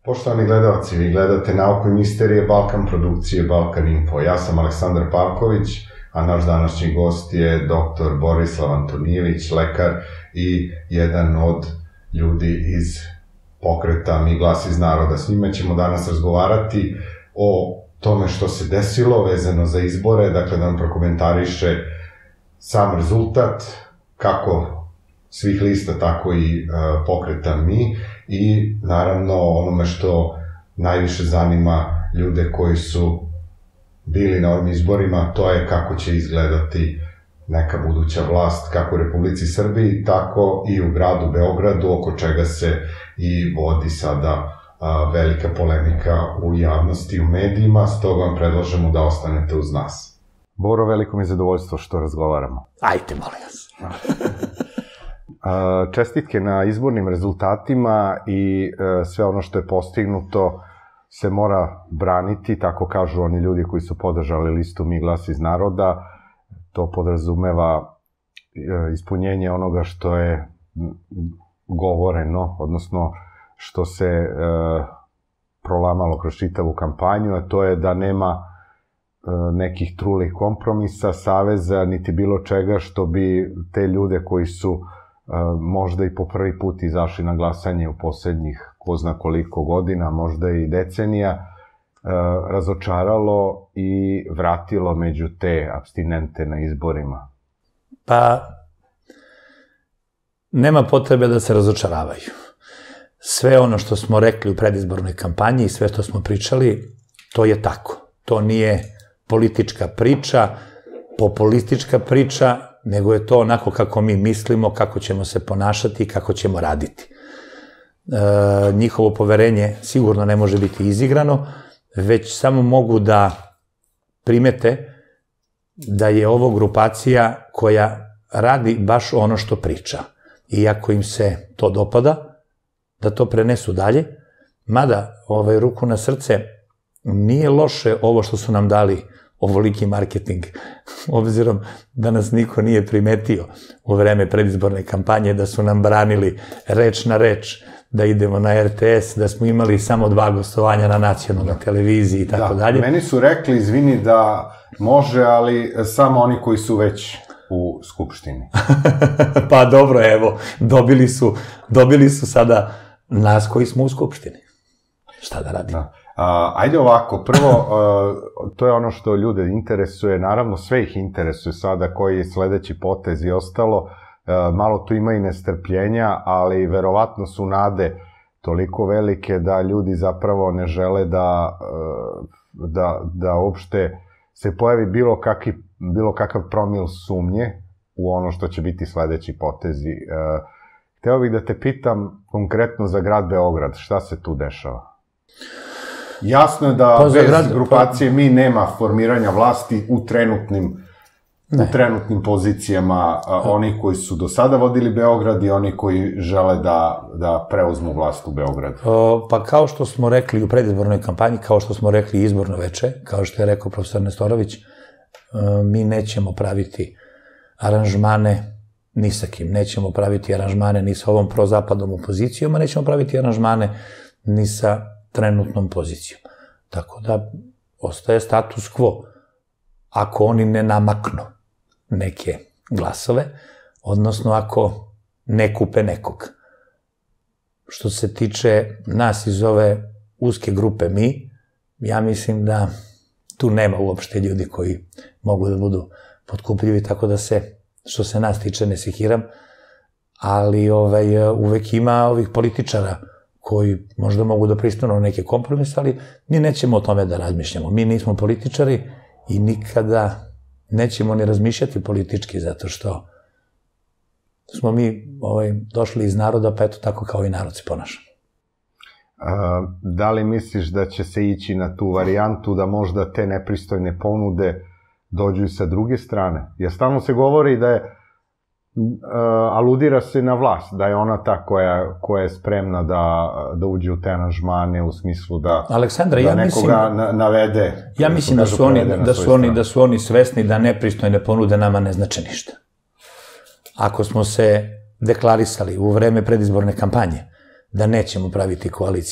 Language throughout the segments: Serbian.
Poštovani gledalci, vi gledate Nauku i misterije Balkan produkcije Balkan Info. Ja sam Aleksandar Pavković, a naš današnji gost je dr. Borislav Antonijević, lekar i jedan od ljudi iz pokreta Mi glas iz naroda. S njima ćemo danas razgovarati o tome što se desilo vezano za izbore, dakle da nam prokomentariše sam rezultat, kako svih lista, tako i pokreta Mi, i naravno onome što najviše zanima ljude koji su bili na ovim izborima, to je kako će izgledati neka buduća vlast, kako u Republici Srbiji, tako i u gradu Beogradu, oko čega se i vodi sada velika polemika u javnosti i u medijima, stoga vam predlažemo da ostanete uz nas. Boro, veliko mi je zadovoljstvo što razgovaramo. Ajte, molim vas. Čestitke na izbornim rezultatima i sve ono što je postignuto se mora braniti, tako kažu oni ljudi koji su podržali listu Mi glas iz naroda. To podrazumeva ispunjenje onoga što je govoreno, odnosno što se prolamalo kroz čitavu kampanju, a to je da nema nekih trulih kompromisa, saveza, niti bilo čega što bi te ljude koji su možda i po prvi put izašli na glasanje u poslednjih ko zna koliko godina, možda i decenija, razočaralo i vratilo među te apstinente na izborima? Pa, nema potrebe da se razočaravaju. Sve ono što smo rekli u predizbornoj kampanji i sve što smo pričali, to je tako. To nije politička priča, populistička priča, nego je to onako kako mi mislimo, kako ćemo se ponašati i kako ćemo raditi. Njihovo poverenje sigurno ne može biti izigrano, već samo mogu da primete da je ovo grupacija koja radi baš ono što priča. I ako im se to dopada, da to prenesu dalje, mada ruku na srce, nije loše ovo što su nam dali ovoliki marketing, obzirom da nas niko nije primetio u vreme predizborne kampanje, da su nam branili reč na reč, da idemo na RTS, da smo imali samo 2 gostovanja na nacionalnoj televiziji i tako dalje. Da, meni su rekli, izvini, da može, ali samo oni koji su već u Skupštini. Pa dobro, evo, dobili su sada nas koji smo u Skupštini. Šta da radimo? Da. Ajde ovako, prvo, to je ono što ljude interesuje, naravno sve ih interesuje sada koji je sledeći potez i ostalo, malo tu ima i nestrpljenja, ali verovatno su nade toliko velike da ljudi zapravo ne žele da uopšte se pojavi bilo kakav promil sumnje u ono što će biti sledeći potezi. Hteo bih da te pitam konkretno za grad Beograd, šta se tu dešava? Jasno je da bez grupacije Mi nema formiranja vlasti u trenutnim pozicijama, oni koji su do sada vodili Beograd i oni koji žele da preuzmu vlast u Beogradu. Pa kao što smo rekli u predizbornoj kampanji, kao što smo rekli izborno veče, kao što je rekao profesor Nestorović, mi nećemo praviti aranžmane ni sa kim, nećemo praviti aranžmane ni sa ovom prozapadnom opozicijom, a nećemo praviti aranžmane ni sa trenutnom pozicijom. Tako da ostaje status quo. Ako oni ne namaknu neke glasove, odnosno ako ne kupe nekog. Što se tiče nas iz ove uske grupe Mi, ja mislim da tu nema uopšte ljudi koji mogu da budu potkupljivi, tako da se, što se nas tiče, ne sekiram, ali uvek ima ovih političara koji možda mogu da pristanu na neke kompromise, ali mi nećemo o tome da razmišljamo. Mi nismo političari i nikada nećemo ni razmišljati politički, zato što smo mi došli iz naroda, pa eto tako kao i narod se ponaša. Da li misliš da će se ići na tu varijantu da možda te nepristojne ponude dođu i sa druge strane? Jer stalno se govori da je aludira se na vlast, da je ona ta koja je spremna da uđe u te aranžmane u smislu da nekoga navede. Ja mislim da su oni svesni da nepristojne ponude nama ne znače ništa. Ako smo se deklarisali u vreme predizborne kampanje da nećemo praviti koalicije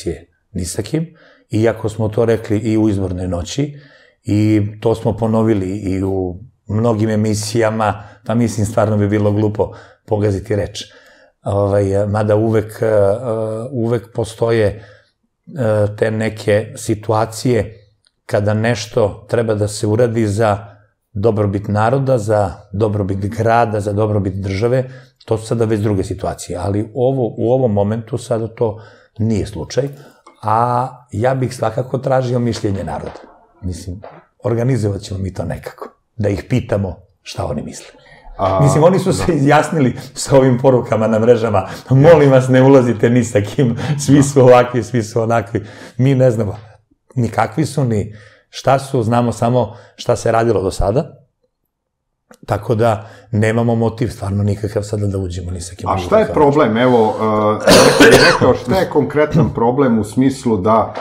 ni sa kim, iako smo to rekli i u izbornoj noći, i to smo ponovili i u mnogim emisijama, pa mislim stvarno bi bilo glupo pogaziti reč. Mada uvek postoje te neke situacije kada nešto treba da se uradi za dobrobit naroda, za dobrobit grada, za dobrobit države, to su sada već druge situacije, ali u ovom momentu sada to nije slučaj, a ja bih svakako tražio mišljenje naroda. Mislim, organizovat ćemo mi to nekako, da ih pitamo šta oni misle. Mislim, oni su se izjasnili sa ovim porukama na mrežama, molim vas ne ulazite ni sa kim, svi su ovakvi, svi su onakvi, mi ne znamo ni kakvi su, ni šta su, znamo samo šta se radilo do sada, tako da nemamo motiv stvarno nikakav sada da uđemo ni sa kim. A šta je problem? Evo, neko bih rekao, šta je konkretan problem u smislu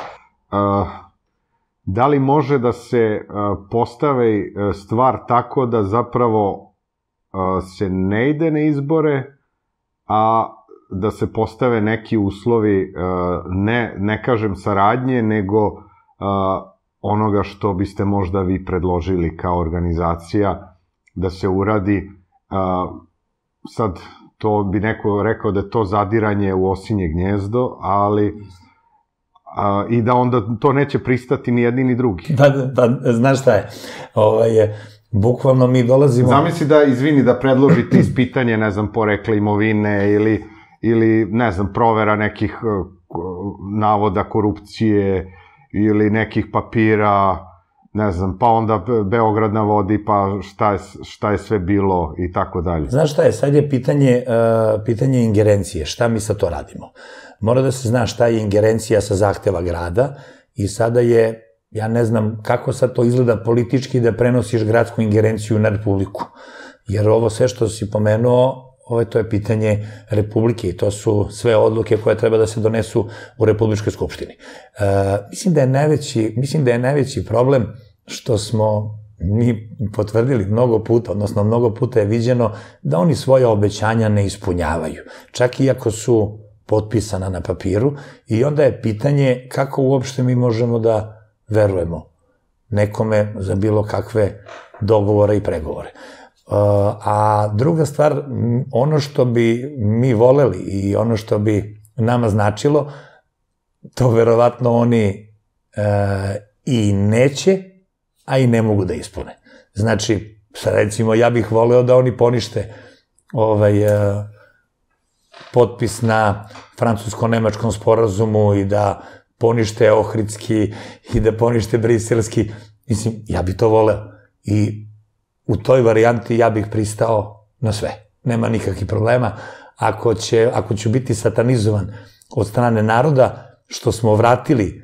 da li može da se postavi stvar tako da zapravo se ne ide na izbore, a da se postave neki uslovi, ne kažem saradnje, nego onoga što biste možda vi predložili kao organizacija da se uradi. Sad, to bi neko rekao da je to zadiranje u osinje gnjezdo, ali i da onda to neće pristati ni jedni ni drugi. Pa, znaš šta je, bukvalno mi dolazimo... Zamisli da, izvini, da predložite ispitanje, ne znam, porekla imovine ili, ne znam, provera nekih navoda korupcije ili nekih papira, ne znam, pa onda Beograd na vodi, pa šta je sve bilo i tako dalje. Znaš šta je, sad je pitanje ingerencije, šta mi sa to radimo. Mora da se zna šta je ingerencija sa zahteva grada i sada je, ja ne znam kako sad to izgleda politički da prenosiš gradsku ingerenciju na Republiku. Jer ovo sve što si pomenuo, to je pitanje Republike i to su sve odluke koje treba da se donesu u Republičkoj skupštini. Mislim da je najveći problem što smo mi potvrdili mnogo puta, odnosno mnogo puta je viđeno da oni svoje obećanja ne ispunjavaju. Čak i ako su potpisana na papiru i onda je pitanje kako uopšte mi možemo da verujemo nekome za bilo kakve dogovore i pregovore. A druga stvar, ono što bi mi voleli i ono što bi nama značilo, to verovatno oni i neće, a i ne mogu da ispune. Znači, recimo, ja bih voleo da oni ponište potpis na francusko-nemačkom sporazumu i da ponište Ohridski i da ponište Briselski. Mislim, ja bih to voleo. I u toj varijanti ja bih pristao na sve. Nema nikakvih problema. Ako ću biti satanizovan od strane naroda, što smo vratili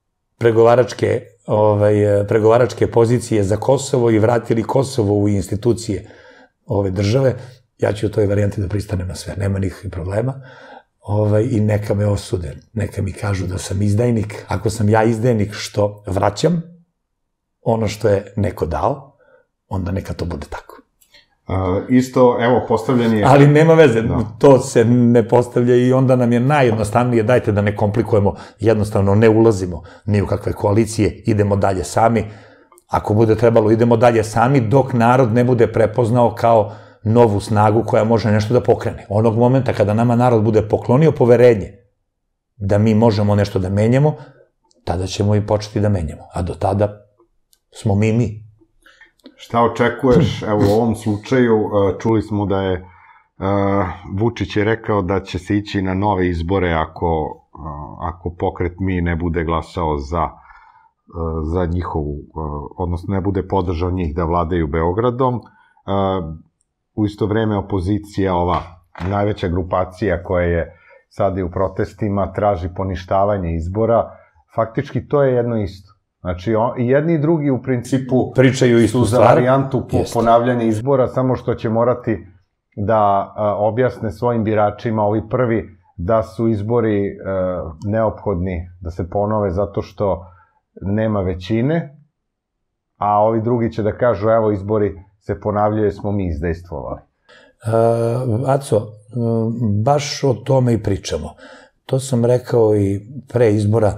pregovaračke pozicije za Kosovo i vratili Kosovo u institucije ove države, ja ću u toj varijanti da pristanem na sve. Nema nikakvih problema. I neka me osude, neka mi kažu da sam izdajnik. Ako sam ja izdajnik što vraćam ono što je neko dao, onda neka to bude tako. Isto, evo, postavljen je... Ali nema veze, to se ne postavlja i onda nam je najjednostavnije, dajte da ne komplikujemo, jednostavno ne ulazimo ni u kakve koalicije, idemo dalje sami. Ako bude trebalo, idemo dalje sami, dok narod ne bude prepoznao kao novu snagu koja može nešto da pokrene. Onog momenta kada nama narod bude poklonio poverenje da mi možemo nešto da menjamo, tada ćemo i početi da menjamo. A do tada smo mi. Šta očekuješ, evo u ovom slučaju, čuli smo da je Vučić je rekao da će se ići na nove izbore ako pokret Mi ne bude glasao za njihovu, odnosno ne bude podržao njih da vladaju Beogradom. U isto vreme opozicija, ova najveća grupacija koja je sada i u protestima, traži poništavanje izbora. Faktički to je jedno isto. Znači, i jedni i drugi u principu pričaju su za varijantu ponavljanja izbora, samo što će morati da objasne svojim biračima, ovi prvi, da su izbori neophodni da se ponove zato što nema većine, a ovi drugi će da kažu, evo, izbori se ponavljaju, smo mi izdejstvovali. Aco, baš o tome i pričamo. To sam rekao i pre izbora.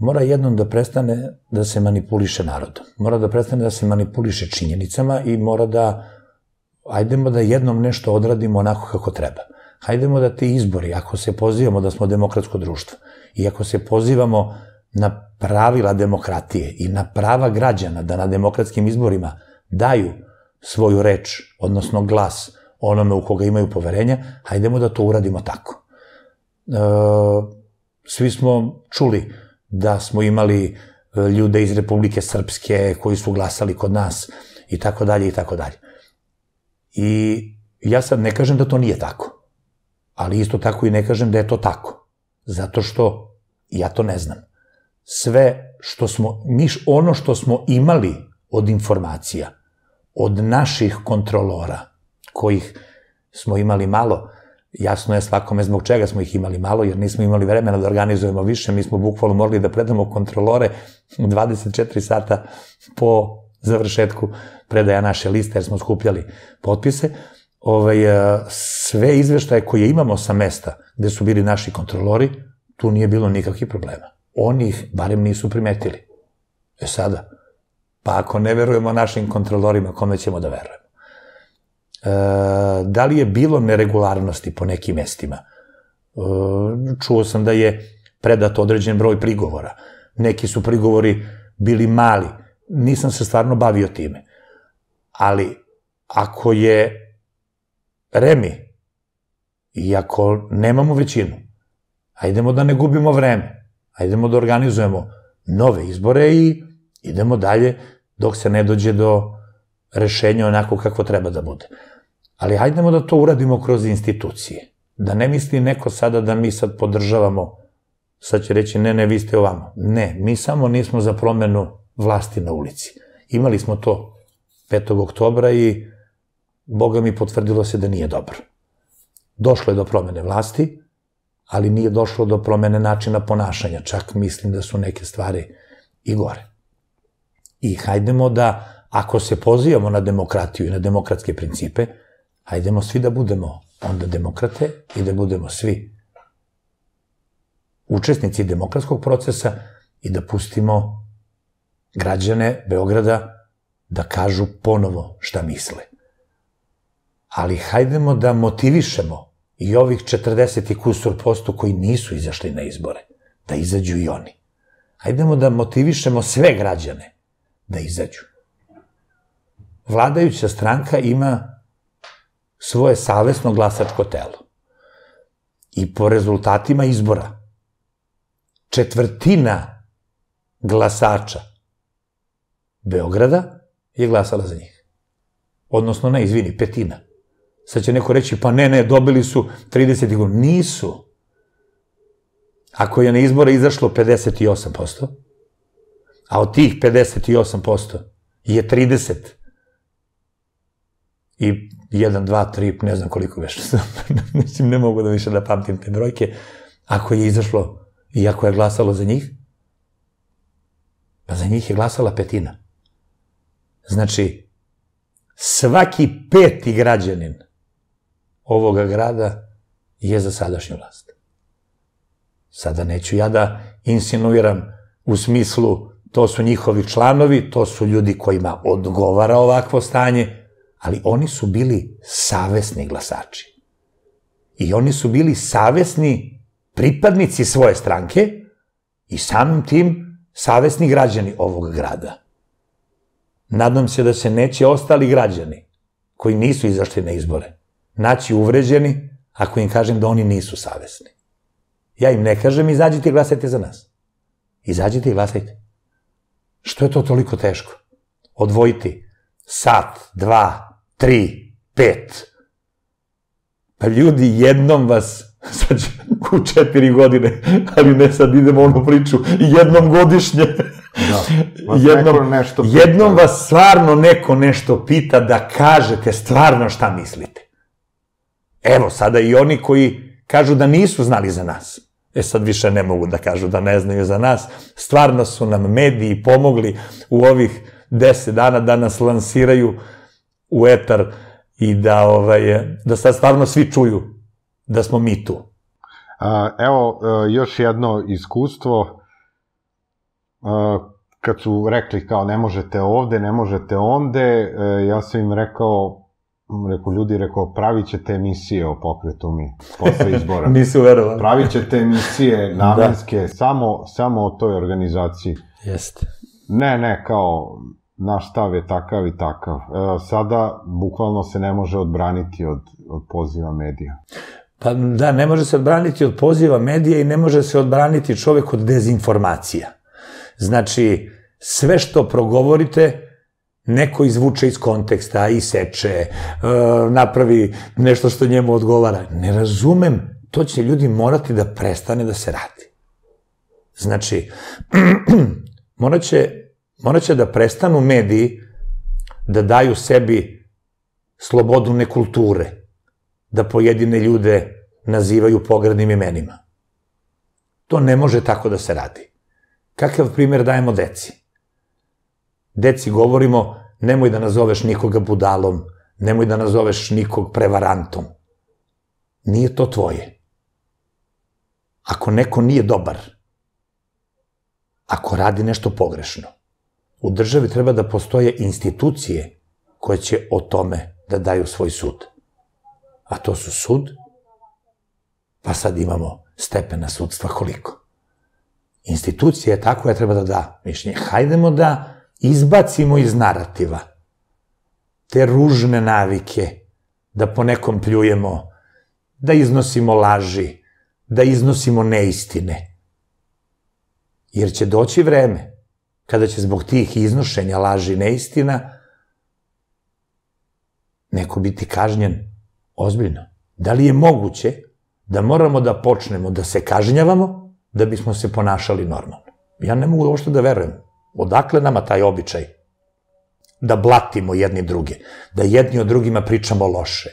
mora jednom da prestane da se manipuliše narodom. Mora da prestane da se manipuliše činjenicama i mora da, hajdemo da jednom nešto odradimo onako kako treba. Hajdemo da te izbori, ako se pozivamo da smo demokratsko društvo i ako se pozivamo na pravila demokratije i na prava građana da na demokratskim izborima daju svoju reč, odnosno glas onome u koga imaju poverenja, hajdemo da to uradimo tako. Svi smo čuli da smo imali ljude iz Republike Srpske koji su glasali kod nas i tako dalje i tako dalje. I ja sad ne kažem da to nije tako, ali isto tako i ne kažem da je to tako, zato što ja to ne znam. Sve što smo, ono što smo imali od informacija, od naših kontrolora, kojih smo imali malo, jasno je svakome zbog čega smo ih imali malo, jer nismo imali vremena da organizujemo više, mi smo bukvalno morali da predamo kontrolore 24 sata po završetku predaja naše liste, jer smo skupljali potpise. Sve izveštaje koje imamo sa mesta gde su bili naši kontrolori, tu nije bilo nikakvih problema. Oni ih barem nisu primetili. Sada, pa ako ne verujemo našim kontrolorima, kome ćemo da verujemo? Da li je bilo neregularnosti po nekim mestima? Čuo sam da je predat određen broj prigovora. Neki su prigovori bili mali. Nisam se stvarno bavio time. Ali ako je remi i ako nemamo većinu, hajdemo da ne gubimo vreme. Hajdemo da organizujemo nove izbore i idemo dalje dok se ne dođe do rešenja onako kako treba da bude. Ali hajdemo da to uradimo kroz institucije. Da ne misli neko sada da mi sad podržavamo, sad će reći ne, vi ste ovamo. Ne, mi samo nismo za promenu vlasti na ulici. Imali smo to 5. oktobra i Boga mi potvrdilo se da nije dobro. Došlo je do promene vlasti, ali nije došlo do promene načina ponašanja. Čak mislim da su neke stvari i gore. I hajdemo da, ako se pozivamo na demokratiju i na demokratske principe, hajdemo svi da budemo onda demokrate i da budemo svi učesnici demokratskog procesa i da pustimo građane Beograda da kažu ponovo šta misle. Ali hajdemo da motivišemo i ovih 40 i kusur posto koji nisu izašli na izbore, da izađu i oni. Hajdemo da motivišemo sve građane da izađu. Vladajuća stranka ima svoje savesno glasačko telo. I po rezultatima izbora, 1/4 glasača Beograda je glasala za njih. Odnosno, ne, izvini, 1/5. Sad će neko reći, pa ne, dobili su 30. Nisu. Ako je na izbore izašlo 58%, a od tih 58% je 30 i 1, 2, 3, ne znam koliko već, mislim, ne mogu da više da pamtim te brojke, ako je izašlo i ako je glasalo za njih, pa za njih je glasala 1/5. Znači, svaki 5. građanin ovoga grada je za sadašnju vlast. Sada neću ja da insinuiram u smislu to su njihovi članovi, to su ljudi kojima odgovara ovakvo stanje, ali oni su bili savesni glasači. I oni su bili savesni pripadnici svoje stranke i samim tim savesni građani ovog grada. Nadam se da se neće ostali građani koji nisu izašli na izbore naći uvređeni ako im kažem da oni nisu savesni. Ja im ne kažem izađite i glasajte za nas. Izađite i glasajte. Što je to toliko teško? Odvojiti sat, 2, 3, 5. Pa ljudi, jednom vas, sad će u 4 godine, ali ne sad idemo onu priču, jednom godišnje. Jednom vas stvarno neko nešto pita da kažete stvarno šta mislite. Evo, sada i oni koji kažu da nisu znali za nas. Sad više ne mogu da kažu da ne znaju za nas. Stvarno su nam mediji pomogli u ovih 10 dana da nas lansiraju u etar i da sad stvarno svi čuju da smo mi tu. Evo, još jedno iskustvo. kad su rekli kao ne možete ovde, ne možete onde, ja sam im rekao, ljudi, pravit ćete emisije o Pokretu Mi, posle izbora. Nisu verovali. Pravit ćete emisije namenske, samo o toj organizaciji. Jeste. Ne, kao, naš stav je takav i takav. Sada, bukvalno se ne može odbraniti od poziva medija. Pa da, ne može se odbraniti od poziva medija i ne može se odbraniti čovek od dezinformacija. Znači, sve što progovorite, neko izvuče iz konteksta, iseče, napravi nešto što njemu odgovara. Ne razumem, to će ljudi morati da prestane da se radi. Znači, morat će da prestanu mediji da daju sebi slobodu nekulture, da pojedine ljude nazivaju pogrdnim imenima. To ne može tako da se radi. Kakav primer dajemo deci? Deci govorimo, nemoj da nazoveš nikoga budalom, nemoj da nazoveš nikog prevarantom. Nije to tvoje. Ako neko nije dobar, ako radi nešto pogrešno, u državi treba da postoje institucije koje će o tome da daju svoj sud. A to su sud, pa sad imamo stepena sudstva koliko. Institucija je ta koja treba da da mišljenje. Hajdemo da izbacimo iz narativa te ružne navike, da po nekom pljujemo, da iznosimo laži, da iznosimo neistine. Jer će doći vreme kada će zbog tih iznošenja laži i neistina neko biti kažnjen ozbiljno. Da li je moguće da moramo da počnemo da se kažnjavamo da bismo se ponašali normalno? Ja ne mogu uopšte da verujem. Odakle nama taj običaj da blatimo jedni druge, da jedni o drugima pričamo loše?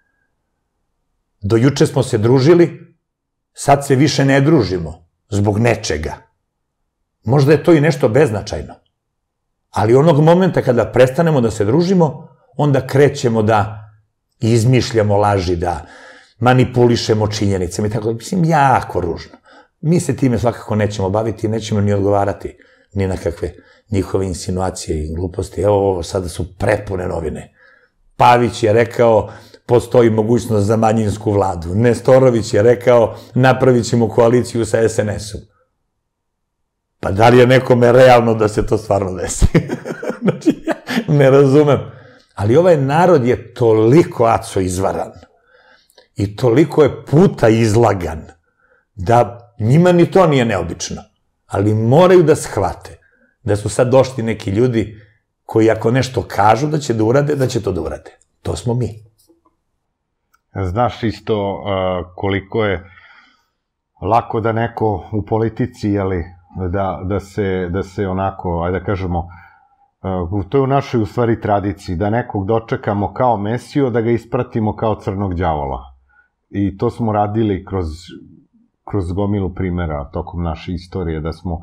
Do juče smo se družili, sad se više ne družimo zbog nečega. Možda je to i nešto beznačajno, ali onog momenta kada prestanemo da se družimo, onda krećemo da izmišljamo laži, da manipulišemo činjenicama i tako. Mislim, jako ružno. Mi se time svakako nećemo baviti i nećemo ni odgovarati ni na kakve njihove insinuacije i gluposti. Evo ovo, sada su prepune novine. Pavić je rekao, postoji mogućnost za manjinsku vladu. Nestorović je rekao, napravit ćemo koaliciju sa SNS-om. Pa da li je nekome realno da se to stvarno desi? Znači, ja ne razumem. Ali ovaj narod je toliko aco izvaran i toliko je puta izlagan da njima ni to nije neobično. Ali moraju da shvate da su sad došli neki ljudi koji ako nešto kažu da će da urade, da će to da urade. To smo mi. Znaš isto koliko je lako da neko u politici, jeli, da se onako, ajde da kažemo, to je u našoj u stvari tradiciji, da nekog dočekamo kao Mesiju, da ga ispratimo kao crnog đavola. I to smo radili kroz gomilu primera tokom naše istorije, da smo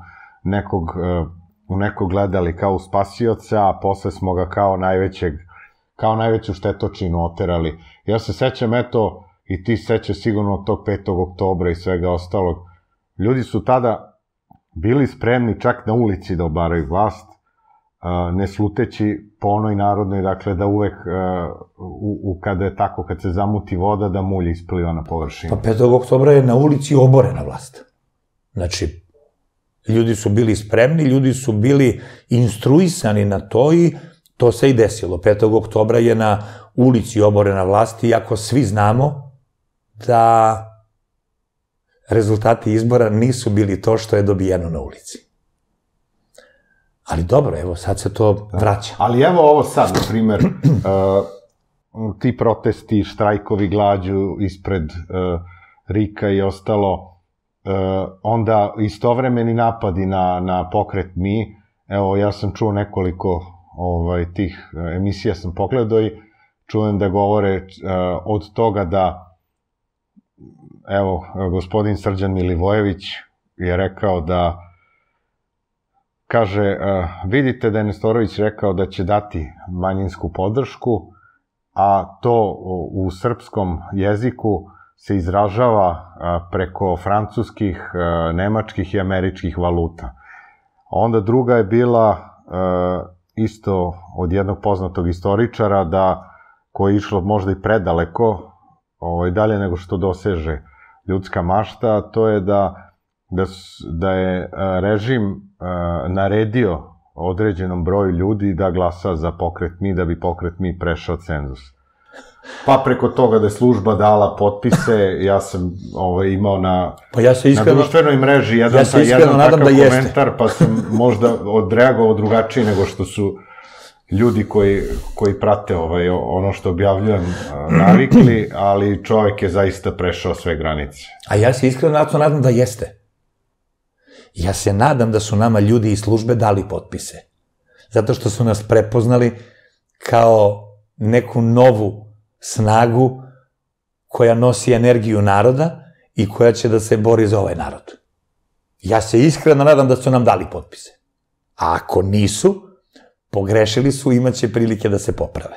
nekog gledali kao spasioca, a posle smo ga kao najveću štetočinu oterali. Ja se sećam, eto, i ti sećaš sigurno tog 5. oktobra i svega ostalog. Ljudi su tada bili spremni čak na ulici da obaraju vlast, ne sluteći po onoj narodnoj, dakle, da uvek, kada je tako, kad se zamuti voda, da mulj ispliva na površinu. Pa 5. oktobra je na ulici oborena vlast. Znači, ljudi su bili spremni, ljudi su bili instruisani na to i to se i desilo. 5. oktobra je na ulici oborena vlast, iako svi znamo da rezultati izbora nisu bili to što je dobijeno na ulici. Ali dobro, evo, sad se to vraća. Ali evo ovo sad, na primer, ti protesti, štrajkovi glađu ispred RIK-a i ostalo, onda istovremeni napadi na Pokret Mi. Evo, ja sam čuo nekoliko tih emisija, sam pogledao i čujem da govore od toga da, evo, gospodin Srđan Milivojević je rekao da, kaže, vidite da je Nestorović rekao da će dati manjinsku podršku, a to u srpskom jeziku se izražava preko francuskih, nemačkih i američkih valuta. Onda druga je bila isto od jednog poznatog istoričara koji je išlo možda i predaleko, dalje nego što doseže ljudska mašta, a to je da je režim naredio određenom broju ljudi da glasa za Pokret Mi, da bi Pokret Mi prešao cenzus. Pa preko toga da je služba dala potpise, ja sam imao na društvenoj mreži jedan takav komentar, pa sam možda odreagovao drugačije nego što su ljudi koji prate ono što objavljujem navikli, ali čovek je zaista prešao sve granice. A ja se iskreno nadam da jeste. Ja se nadam da su nama ljudi iz službe dali potpise. Zato što su nas prepoznali kao neku novu snagu koja nosi energiju naroda i koja će da se bori za ovaj narod. Ja se iskreno nadam da su nam dali potpise. A ako nisu, pogrešili su, imaće prilike da se poprave.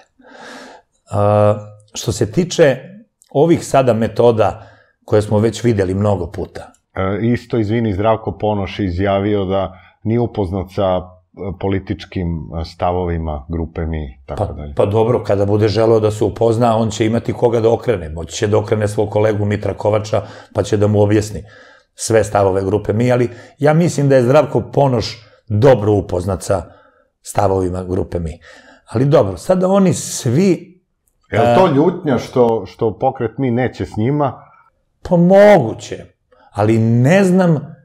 Što se tiče ovih sada metoda koje smo već videli mnogo puta. Isto, izvini, Zdravko Ponoš je izjavio da nije upoznat sa političkim stavovima grupe Mi, tako dalje. Pa dobro, kada bude želeo da se upozna, on će imati koga da okrene. Moći će da okrene svog kolegu Mitra Kovača, pa će da mu objasni sve stavove grupe Mi, ali ja mislim da je Zdravko Ponoš dobro upoznat sa stavovima grupe Mi. Ali dobro, sada oni svi... Je li to ljutnja što Pokret Mi neće s njima? Pa moguće, ali ne znam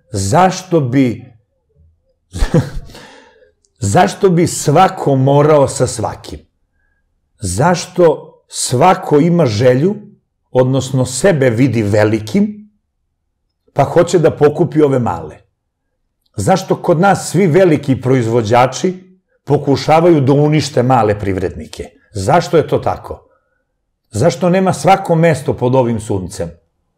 zašto bi svako morao sa svakim. Zašto svako ima želju, odnosno sebe vidi velikim, pa hoće da pokupi ove male. Zašto kod nas svi veliki proizvođači pokušavaju da unište male privrednike? Zašto je to tako? Zašto nema svako mesto pod ovim suncem?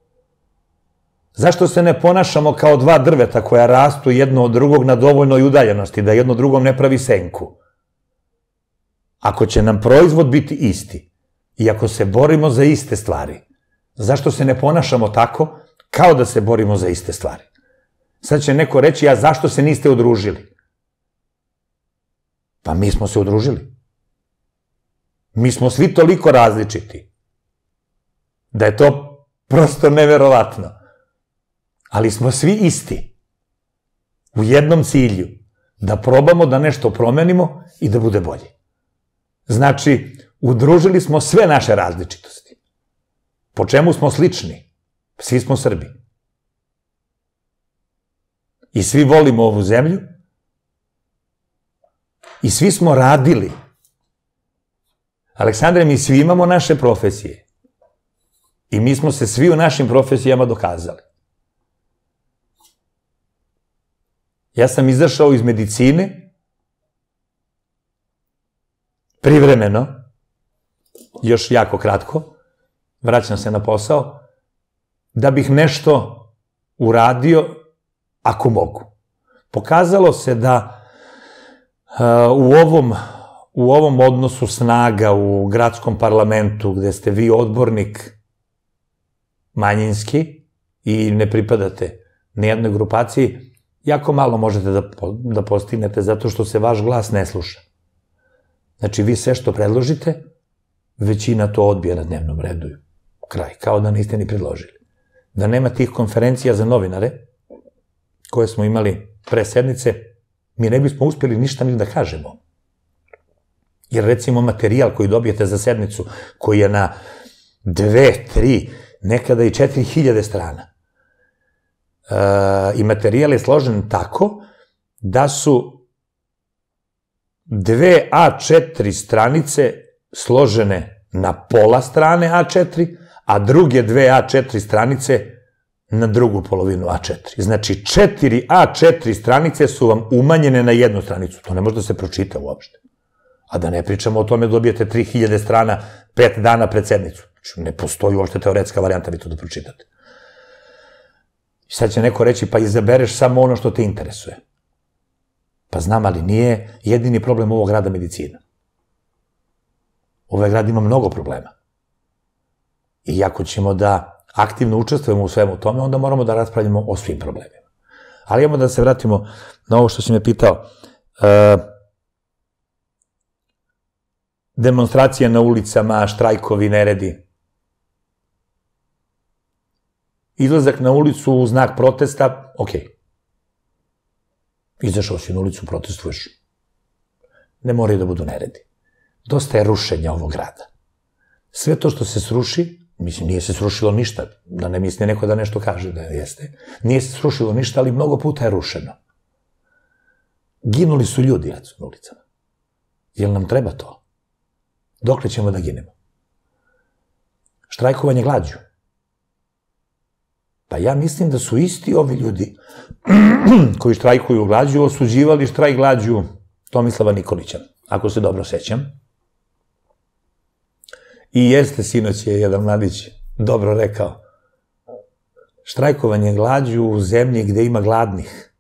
Zašto se ne ponašamo kao dva drveta koja rastu jedno od drugog na dovoljnoj udaljenosti, da jedno drugom ne pravi senku? Ako će nam proizvod biti isti i ako se borimo za iste stvari, zašto se ne ponašamo tako kao da se borimo za iste stvari? Sad će neko reći, a zašto se niste udružili? Pa mi smo se udružili. Mi smo svi toliko različiti da je to prosto neverovatno. Ali smo svi isti. U jednom cilju. Da probamo da nešto promenimo i da bude bolje. Znači, udružili smo sve naše različitosti. Po čemu smo slični? Svi smo Srbi. I svi volimo ovu zemlju. I svi smo radili. Aleksandre, mi svi imamo naše profesije. I mi smo se svi u našim profesijama dokazali. Ja sam izašao iz medicine, privremeno, još jako kratko, vraćam se na posao, da bih nešto uradio ako mogu. Pokazalo se da u ovom odnosu snaga u gradskom parlamentu, gde ste vi odbornik manjinski i ne pripadate nijednoj grupaciji, jako malo možete da postignete zato što se vaš glas ne sluša. Znači, vi sve što predložite, većina to odbije na dnevnom redu. Kraj, kao da niste ni predložili. Da nema tih konferencija za novinare, koje smo imali pre sednice, mi ne bismo uspjeli ništa ni da kažemo. Jer recimo materijal koji dobijete za sednicu, koji je na 2, 3, nekada i 4000 strana, i materijal je složen tako da su 2 A4 stranice složene na pola strane A4, a druge 2 A4 stranice na drugu polovinu A4. Znači, 4 A4 stranice su vam umanjene na jednu stranicu. To ne može da se pročita uopšte. A da ne pričamo o tome, dobijete 3000 strana 5 dana pred sednicu. Znači, ne postoji uopšte teoretska varijanta vi to da pročitate. I sad će neko reći, pa izabereš samo ono što te interesuje. Pa znam, ali nije jedini problem ovog grada medicina. Ovaj grad ima mnogo problema. I ako ćemo da aktivno učestvujemo u svemu tome, onda moramo da raspravljamo o svim problemima. Ali imamo da se vratimo na ovo što si me pitao. Demonstracije na ulicama, štrajkovi, neredi. Izlazak na ulicu u znak protesta, okej. Izašao si na ulicu, protestuješ. Ne moraju da budu neredi. Dosta je rušenja ovog grada. Sve to što se sruši, mislim, nije se srušilo ništa, da ne misli neko da nešto kaže da jeste. Nije se srušilo ništa, ali mnogo puta je rušeno. Ginuli su ljudi na ulicama. Jel nam treba to? Dokle ćemo da ginemo? Štrajkovanje glađu. Pa ja mislim da su isti ovi ljudi koji štrajkuju glađu osuđivali štrajk glađu Tomislava Nikolića, ako se dobro sećam. I jeste, sinoć je jedan mladić dobro rekao, štrajkovanje glađu u zemlji gde ima gladnih.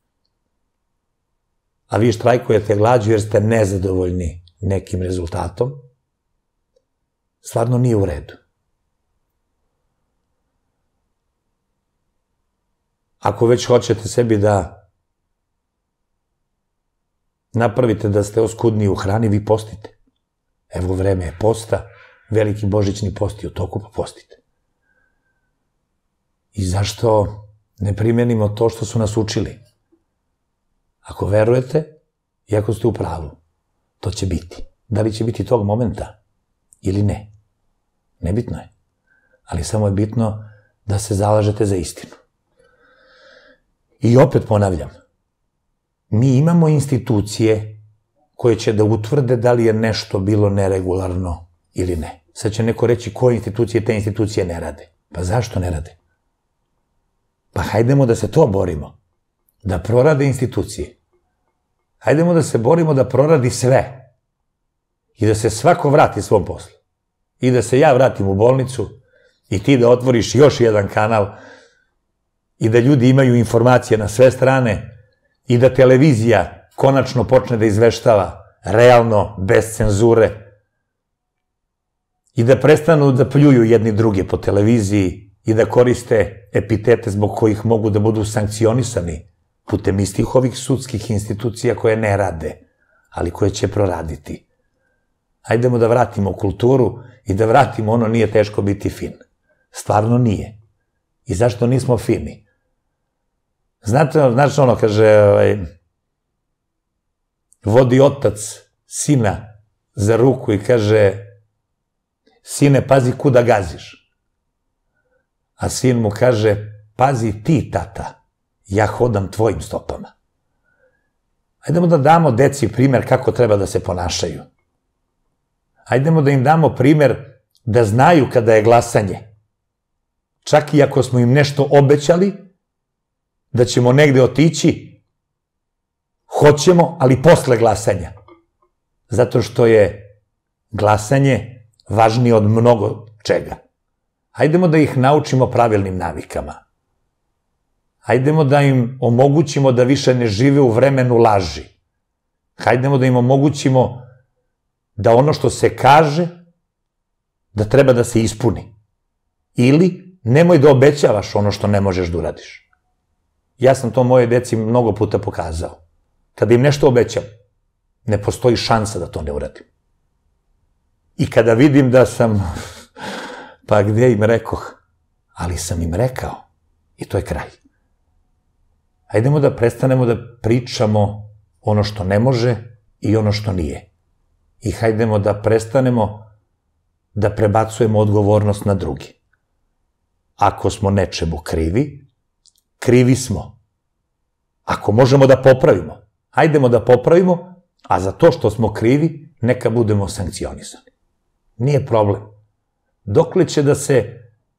A vi štrajkujete glađu jer ste nezadovoljni nekim rezultatom, stvarno nije u redu. Ako već hoćete sebi da napravite da ste oskudniji u hrani, vi postite. Evo, vreme je posta, veliki božićni post je u toku, pa postite. I zašto ne primenimo to što su nas učili? Ako verujete, i ako ste u pravu, to će biti. Da li će biti tog momenta ili ne? Nebitno je. Ali samo je bitno da se zalažete za istinu. I opet ponavljam, mi imamo institucije koje će da utvrde da li je nešto bilo neregularno ili ne. Sad će neko reći koje institucije te institucije ne rade. Pa zašto ne rade? Pa hajdemo da se to borimo. Da prorade institucije. Hajdemo da se borimo da proradi sve. I da se svako vrati svom poslu. I da se ja vratim u bolnicu i ti da otvoriš još jedan kanal i da ljudi imaju informacije na sve strane i da televizija konačno počne da izveštava realno, bez cenzure i da prestanu da pljuju jedni druge po televiziji i da koriste epitete zbog kojih mogu da budu sankcionisani putem istih ovih sudskih institucija koje ne rade, ali koje će proraditi. Hajdemo da vratimo kulturu i da vratimo ono nije teško biti fin. Stvarno nije. I zašto nismo fini? Znate ono, kaže, vodi otac sina za ruku i kaže, sine, pazi kuda gaziš. A sin mu kaže, pazi ti, tata, ja hodam tvojim stopama. Hajdemo da damo deci primer kako treba da se ponašaju. Hajdemo da im damo primer da znaju kada je glasanje. Čak i ako smo im nešto obećali, da ćemo negde otići, hoćemo, ali posle glasanja. Zato što je glasanje važnije od mnogo čega. Hajdemo da ih naučimo pravilnim navikama. Hajdemo da im omogućimo da više ne žive u vremenu laži. Hajdemo da im omogućimo da ono što se kaže, da treba da se ispuni. Ili nemoj da obećavaš ono što ne možeš da uradiš. Ja sam to moje deci mnogo puta pokazao. Kada im nešto obećam, ne postoji šansa da to ne uradim. I kada vidim da sam, pa gde im rekoh, ali sam im rekao i to je kraj. Hajdemo da prestanemo da pričamo ono što ne može i ono što nije. I hajdemo da prestanemo da prebacujemo odgovornost na drugi. Ako smo nečemu krivi, krivi smo. Ako možemo da popravimo, hajdemo da popravimo, a za to što smo krivi, neka budemo sankcionisani. Nije problem. Dokle će da se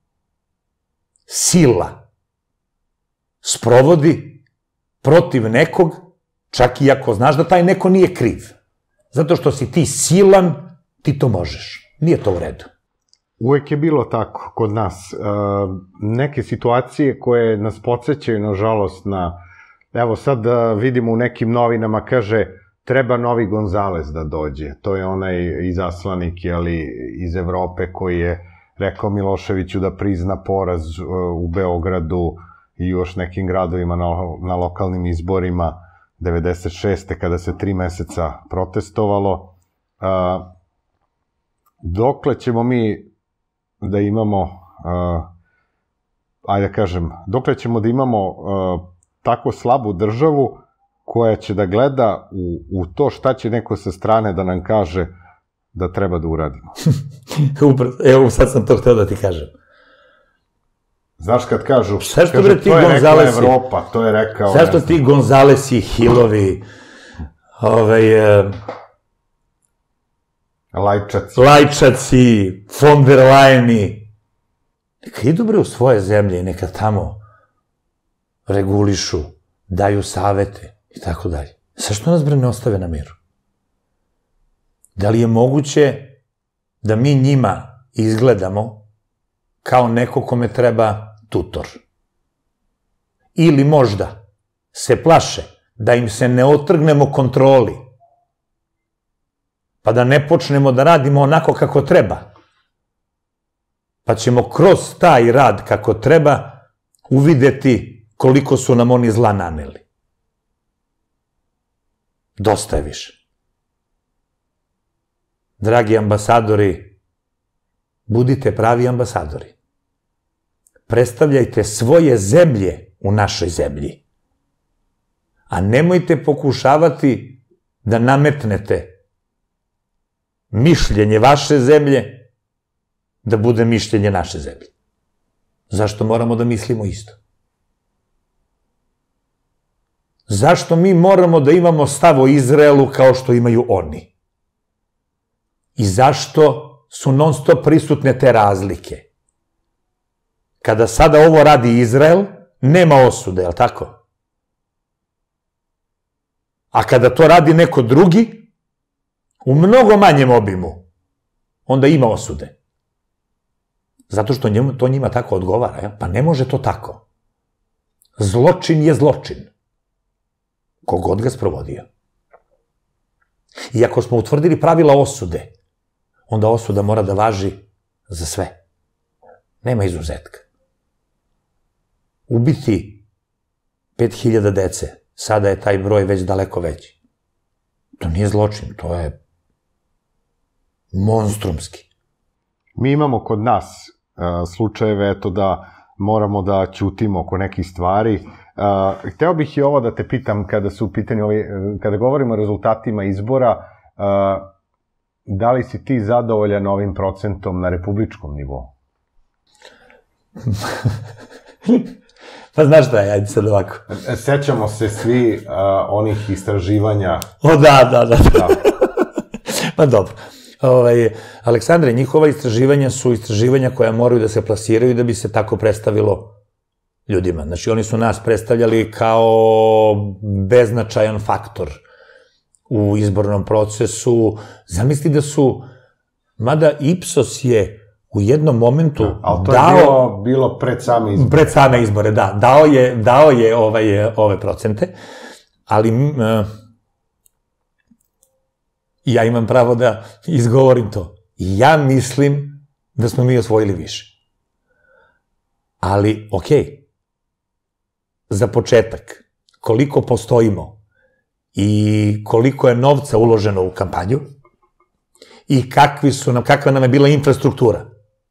sila sprovodi protiv nekog, čak i ako znaš da taj neko nije kriv. Zato što si ti silan, ti to možeš. Nije to u redu. Uvek je bilo tako kod nas. Neke situacije koje nas podsjećaju, nažalost, na... Evo sad vidimo u nekim novinama, kaže, treba novi Gonzales da dođe. To je onaj izaslanik, iz Evrope koji je rekao Miloševiću da prizna poraz u Beogradu i još nekim gradovima na lokalnim izborima 96. kada se 3 meseca protestovalo. Dokle ćemo mi da imamo, ajde da kažem, dokle ćemo da imamo tako slabu državu koja će da gleda u to šta će neko sa strane da nam kaže da treba da uradimo. Evo, sad sam to hteo da ti kažem. Znaš kad kažu, to je rekla Evropa, to je rekao... Zašto ti Gonzalesi, Hillovi, Lajčaci, von der Leyeni, neka idu bre u svoje zemlje i neka tamo regulišu, daju savete i tako dalje. Zašto nas bre ne ostave na miru? Da li je moguće da mi njima izgledamo kao neko kome treba tutor? Ili možda se plaše da im se ne otrgnemo kontroli, pa da ne počnemo da radimo onako kako treba, pa ćemo kroz taj rad kako treba uvideti koliko su nam oni zla naneli. Dosta je više. Dragi ambasadori, budite pravi ambasadori. Predstavljajte svoje zemlje u našoj zemlji. A nemojte pokušavati da nametnete mišljenje vaše zemlje da bude mišljenje naše zemlje. Zašto moramo da mislimo isto? Zašto mi moramo da imamo stav o Izraelu kao što imaju oni? I zašto su non stop prisutne te razlike? Kada sada ovo radi Izrael, nema osude, je li tako? A kada to radi neko drugi, u mnogo manjem obimu, onda ima osude. Zato što to njima tako odgovara, pa ne može to tako. Zločin je zločin. Kogod ga sprovodio. I ako smo utvrdili pravila osude, onda osuda mora da važi za sve. Nema izuzetka. Ubiti 5000 dece, sada je taj broj već daleko veći. To nije zločin, to je monstrumski. Mi imamo kod nas slučajeve, eto, da moramo da ćutimo oko nekih stvari. Hteo bih i ovo da te pitam kada su u pitanju kada govorimo o rezultatima izbora, da li si ti zadovoljan ovim procentom na republičkom nivou? Pa znaš šta je, ajde sad ovako. Sećamo se svi onih istraživanja. O, da. Pa dobro. Aleksandre, njihova istraživanja su istraživanja koja moraju da se plasiraju da bi se tako predstavilo ljudima. Znači, oni su nas predstavljali kao beznačajan faktor u izbornom procesu. Zamisli da su, mada Ipsos je u jednom momentu dao... Ali to je bilo pred same izbore. Pred same izbore, da. Dao je ove procente, ali ja imam pravo da izgovorim to. Ja mislim da smo mi osvojili više. Ali, okej, za početak, koliko postojimo i koliko je novca uloženo u kampanju i kakva nam je bila infrastruktura.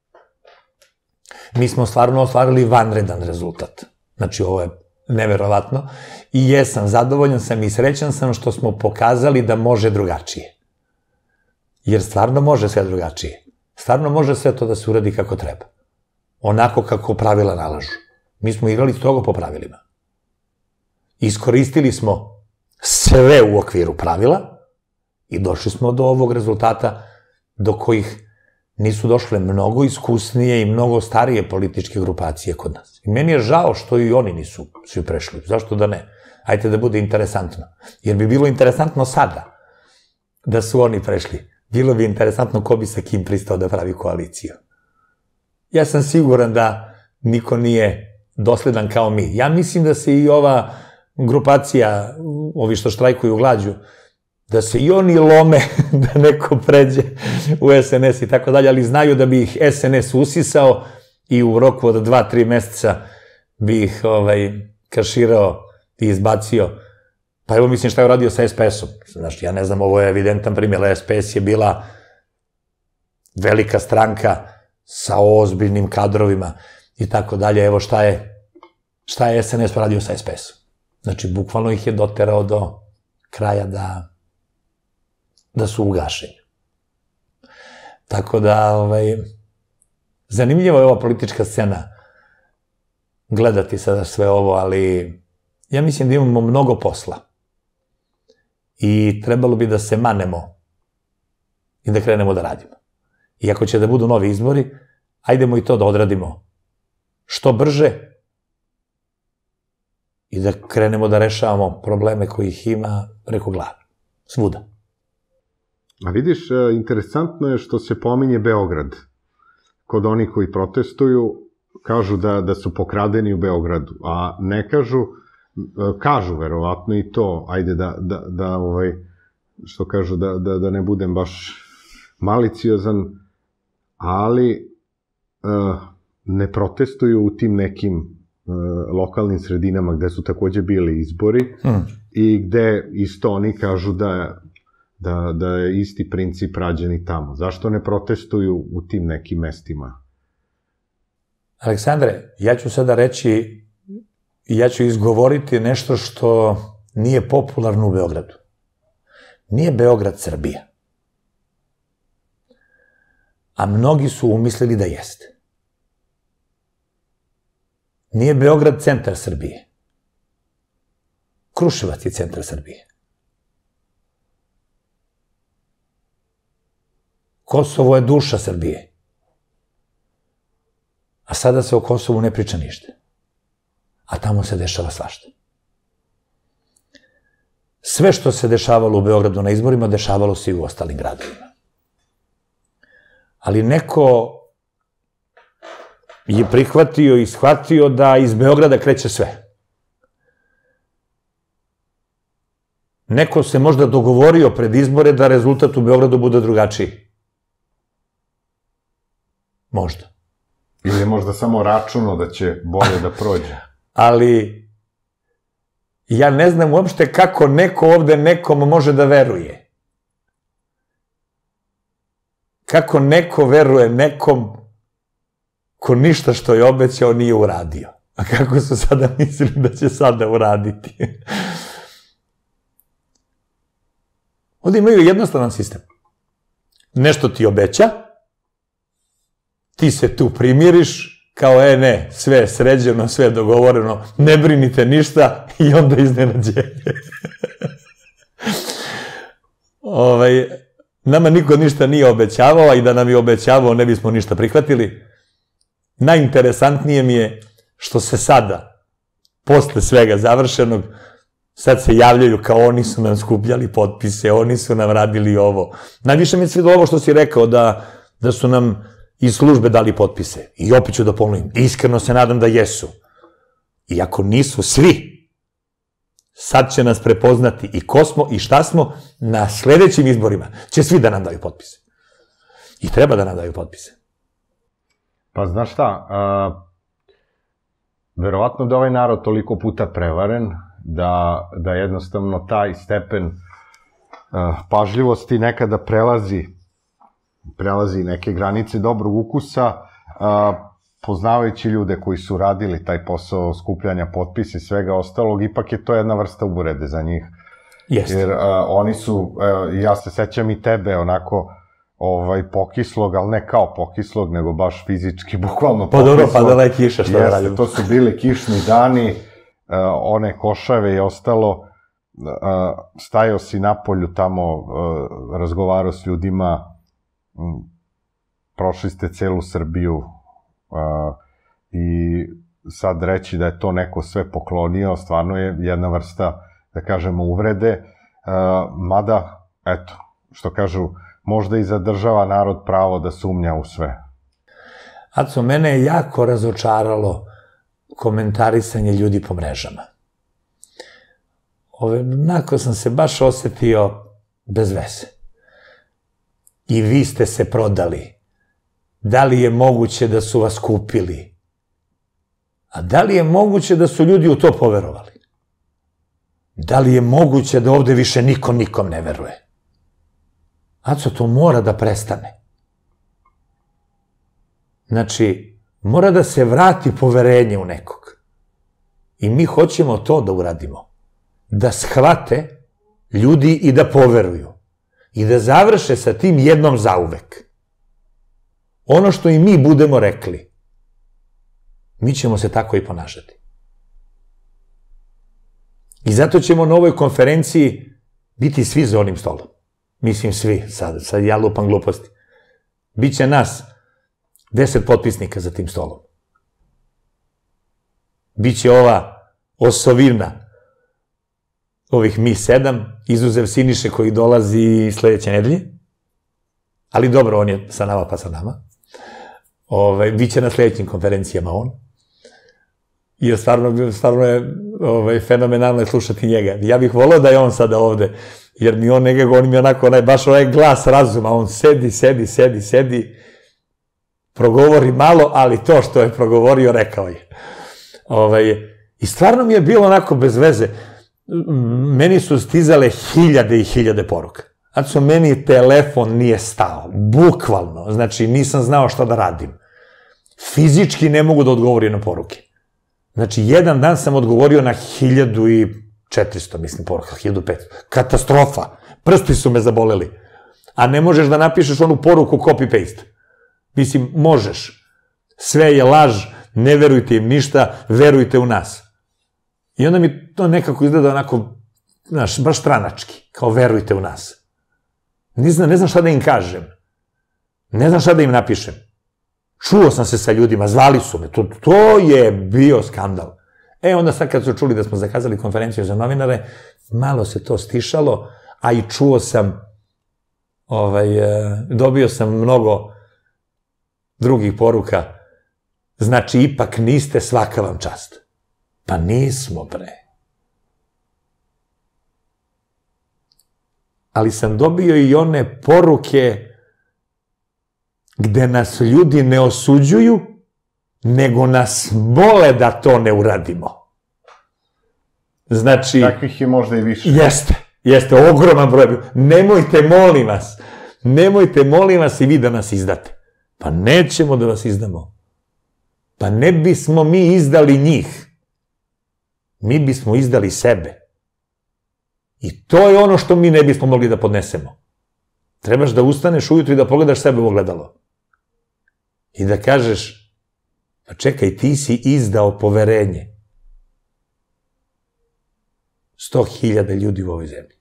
Mi smo stvarno ostvarili vanredan rezultat. Znači, ovo je neverovatno. I jesam, zadovoljan sam i srećan sam što smo pokazali da može drugačije. Jer stvarno može sve drugačije. Stvarno može sve to da se uradi kako treba. Onako kako pravila nalažu. Mi smo igrali strogo po pravilima. Iskoristili smo sve u okviru pravila i došli smo do ovog rezultata do kojih nisu došle mnogo iskusnije i mnogo starije političke grupacije kod nas. I meni je žao što i oni nisu svi prešli. Zašto da ne? Ajde da bude interesantno. Jer bi bilo interesantno sada da su oni prešli. Bilo bi interesantno ko bi sa kim pristao da pravi koaliciju. Ja sam siguran da niko nije dosledan kao mi. Ja mislim da se i ova grupacija, ovi što štrajkuju glađu, da se i oni lome da neko pređe u SNS i tako dalje, ali znaju da bi ih SNS usisao i u roku od 2-3 meseca bi ih kaširao i izbacio. Pa evo mislim šta je uradio sa SPS-om. Znaš, ja ne znam, ovo je evidentan primjer. SPS je bila velika stranka sa ozbiljnim kadrovima i tako dalje. Evo šta je SNS radio sa SPS-om. Znači, bukvalno ih je doterao do kraja da su ugašeni. Tako da, zanimljivo je ova politička scena gledati sada sve ovo, ali ja mislim da imamo mnogo posla i trebalo bi da se manemo i da krenemo da radimo. I ako će da budu novi izbori, ajdemo i to da odradimo što brže i da krenemo da rešavamo probleme kojih ima preko glave. Svuda. A vidiš, interesantno je što se pominje Beograd. Kod onih koji protestuju, kažu da su pokradeni u Beogradu, a ne kažu verovatno i to, ajde što kažu, da ne budem baš maliciozan, ali ne protestuju u tim nekim lokalnim sredinama gde su takođe bili izbori i gde isto oni kažu da je isti princip rađen i tamo. Zašto ne protestuju u tim nekim mestima? Aleksandre, ja ću sada reći i ja ću izgovoriti nešto što nije popularno u Beogradu. Nije Beograd Srbija. A mnogi su umislili da jeste. Nije Beograd centar Srbije. Kruševac je centar Srbije. Kosovo je duša Srbije. A sada se o Kosovu ne priča ništa. A tamo se dešava svašta. Sve što se dešavalo u Beogradu na izborima, dešavalo se i u ostalim gradovima. Ali neko je prihvatio i shvatio da iz Beograda kreće sve. Neko se možda dogovorio pred izbore da rezultat u Beogradu bude drugačiji. Možda. Ili je možda samo računao da će bolje da prođe. Ali ja ne znam uopšte kako neko ovde nekom može da veruje. Kako neko veruje nekom ko ništa što je obećao nije uradio. A kako su sada mislili da će sada uraditi? Ovde imaju jednostavan sistem. Nešto ti obeća, ti se tu primiriš, kao ne, sve je sređeno, sve je dogovoreno, ne brinite ništa i onda iznenađenje. Nama niko ništa nije obećavao, a i da nam je obećavao ne bismo ništa prihvatili. Najinteresantnije mi je što se sada, posle svega završenog, sad se javljaju kao oni su nam skupljali potpise, oni su nam radili ovo. Najviše mi je svidelo ovo što si rekao, da su nam iz službe dali potpise. I opet ću da ponovim, iskreno se nadam da jesu. I ako nisu svi, sad će nas prepoznati i ko smo i šta smo, na sledećim izborima će svi da nam daju potpise. I treba da nam daju potpise. Pa znaš šta, verovatno da ovaj narod toliko puta prevaren, da jednostavno taj stepen pažljivosti nekada prelazi neke granice dobrog ukusa, poznavajući ljude koji su radili taj posao skupljanja potpisa i svega ostalog, ipak je to jedna vrsta uvrede za njih. Jeste. Jer oni su, ja se sećam i tebe, onako, pokislog, ali ne kao pokislog, nego baš fizički, bukvalno pokislog. Pa dobro, padala je kiša, što da radim. To su bili kišni dani, one košave i ostalo, stajao si napolju tamo, razgovarao s ljudima, prošli ste celu Srbiju i sad reći da je to neko sve poklonio, stvarno je jedna vrsta, da kažemo, uvrede, mada, eto, što kažu, možda i zadržava narod pravo da sumnja u sve. Aco, mene je jako razočaralo komentarisanje ljudi po mrežama. Onako sam se baš osetio bez veze. I vi ste se prodali. Da li je moguće da su vas kupili? A da li je moguće da su ljudi u to poverovali? Da li je moguće da ovde više niko nikom ne veruje? Aco, to mora da prestane. Znači, mora da se vrati poverenje u nekog. I mi hoćemo to da uradimo. Da shvate ljudi i da poveruju. I da završe sa tim jednom zauvek. Ono što i mi budemo rekli, mi ćemo se tako i ponašati. I zato ćemo na ovoj konferenciji biti svi za onim stolom. Mislim svi, sad ja lupam gluposti. Biće nas 10 potpisnika za tim stolom. Biće ova osovina ovih mi 7, izuzev Siniše koji dolazi sledeće nedelje. Ali dobro, on je sa nama pa sa nama. Biće na sledećim konferencijama on. I stvarno je fenomenalno slušati njega. Ja bih volao da je on sada ovde, jer mi on nekako, on mi onako, baš onaj glas razuma, on sedi, progovori malo, ali to što je progovorio, rekao je. I stvarno mi je bilo onako bez veze. Meni su stizale hiljade i hiljade poruka. Znači, meni telefon nije stao, bukvalno, znači nisam znao šta da radim. Fizički ne mogu da odgovorim na poruke. Znači, jedan dan sam odgovorio na 1400, mislim, poruka, 1500. Katastrofa. Prsti su me zaboleli. A ne možeš da napišeš onu poruku copy-paste. Mislim, možeš. Sve je laž, ne verujte im ništa, verujte u nas. I onda mi to nekako izgleda onako, znaš, baš stranački, kao verujte u nas. Ne znam šta da im kažem. Ne znam šta da im napišem. Čuo sam se sa ljudima, zvali su me, to je bio skandal. Onda sad kad su čuli da smo zakazali konferenciju za novinare, malo se to stišalo, a i čuo sam, dobio sam mnogo drugih poruka, znači ipak niste, svaka vam čast. Pa nismo, bre. Ali sam dobio i one poruke gde nas ljudi ne osuđuju, nego nas mole da to ne uradimo. Znači... Takvih je možda i više. Jeste, ogroman broj. Nemojte, molim vas i vi da nas izdate. Pa nećemo da vas izdamo. Pa ne bismo mi izdali njih. Mi bismo izdali sebe. I to je ono što mi ne bismo mogli da podnesemo. Trebaš da ustaneš ujutru i da pogledaš sebe u ogledalo. I da kažeš, pa čekaj, ti si izdao poverenje 100.000 ljudi u ovoj zemlji.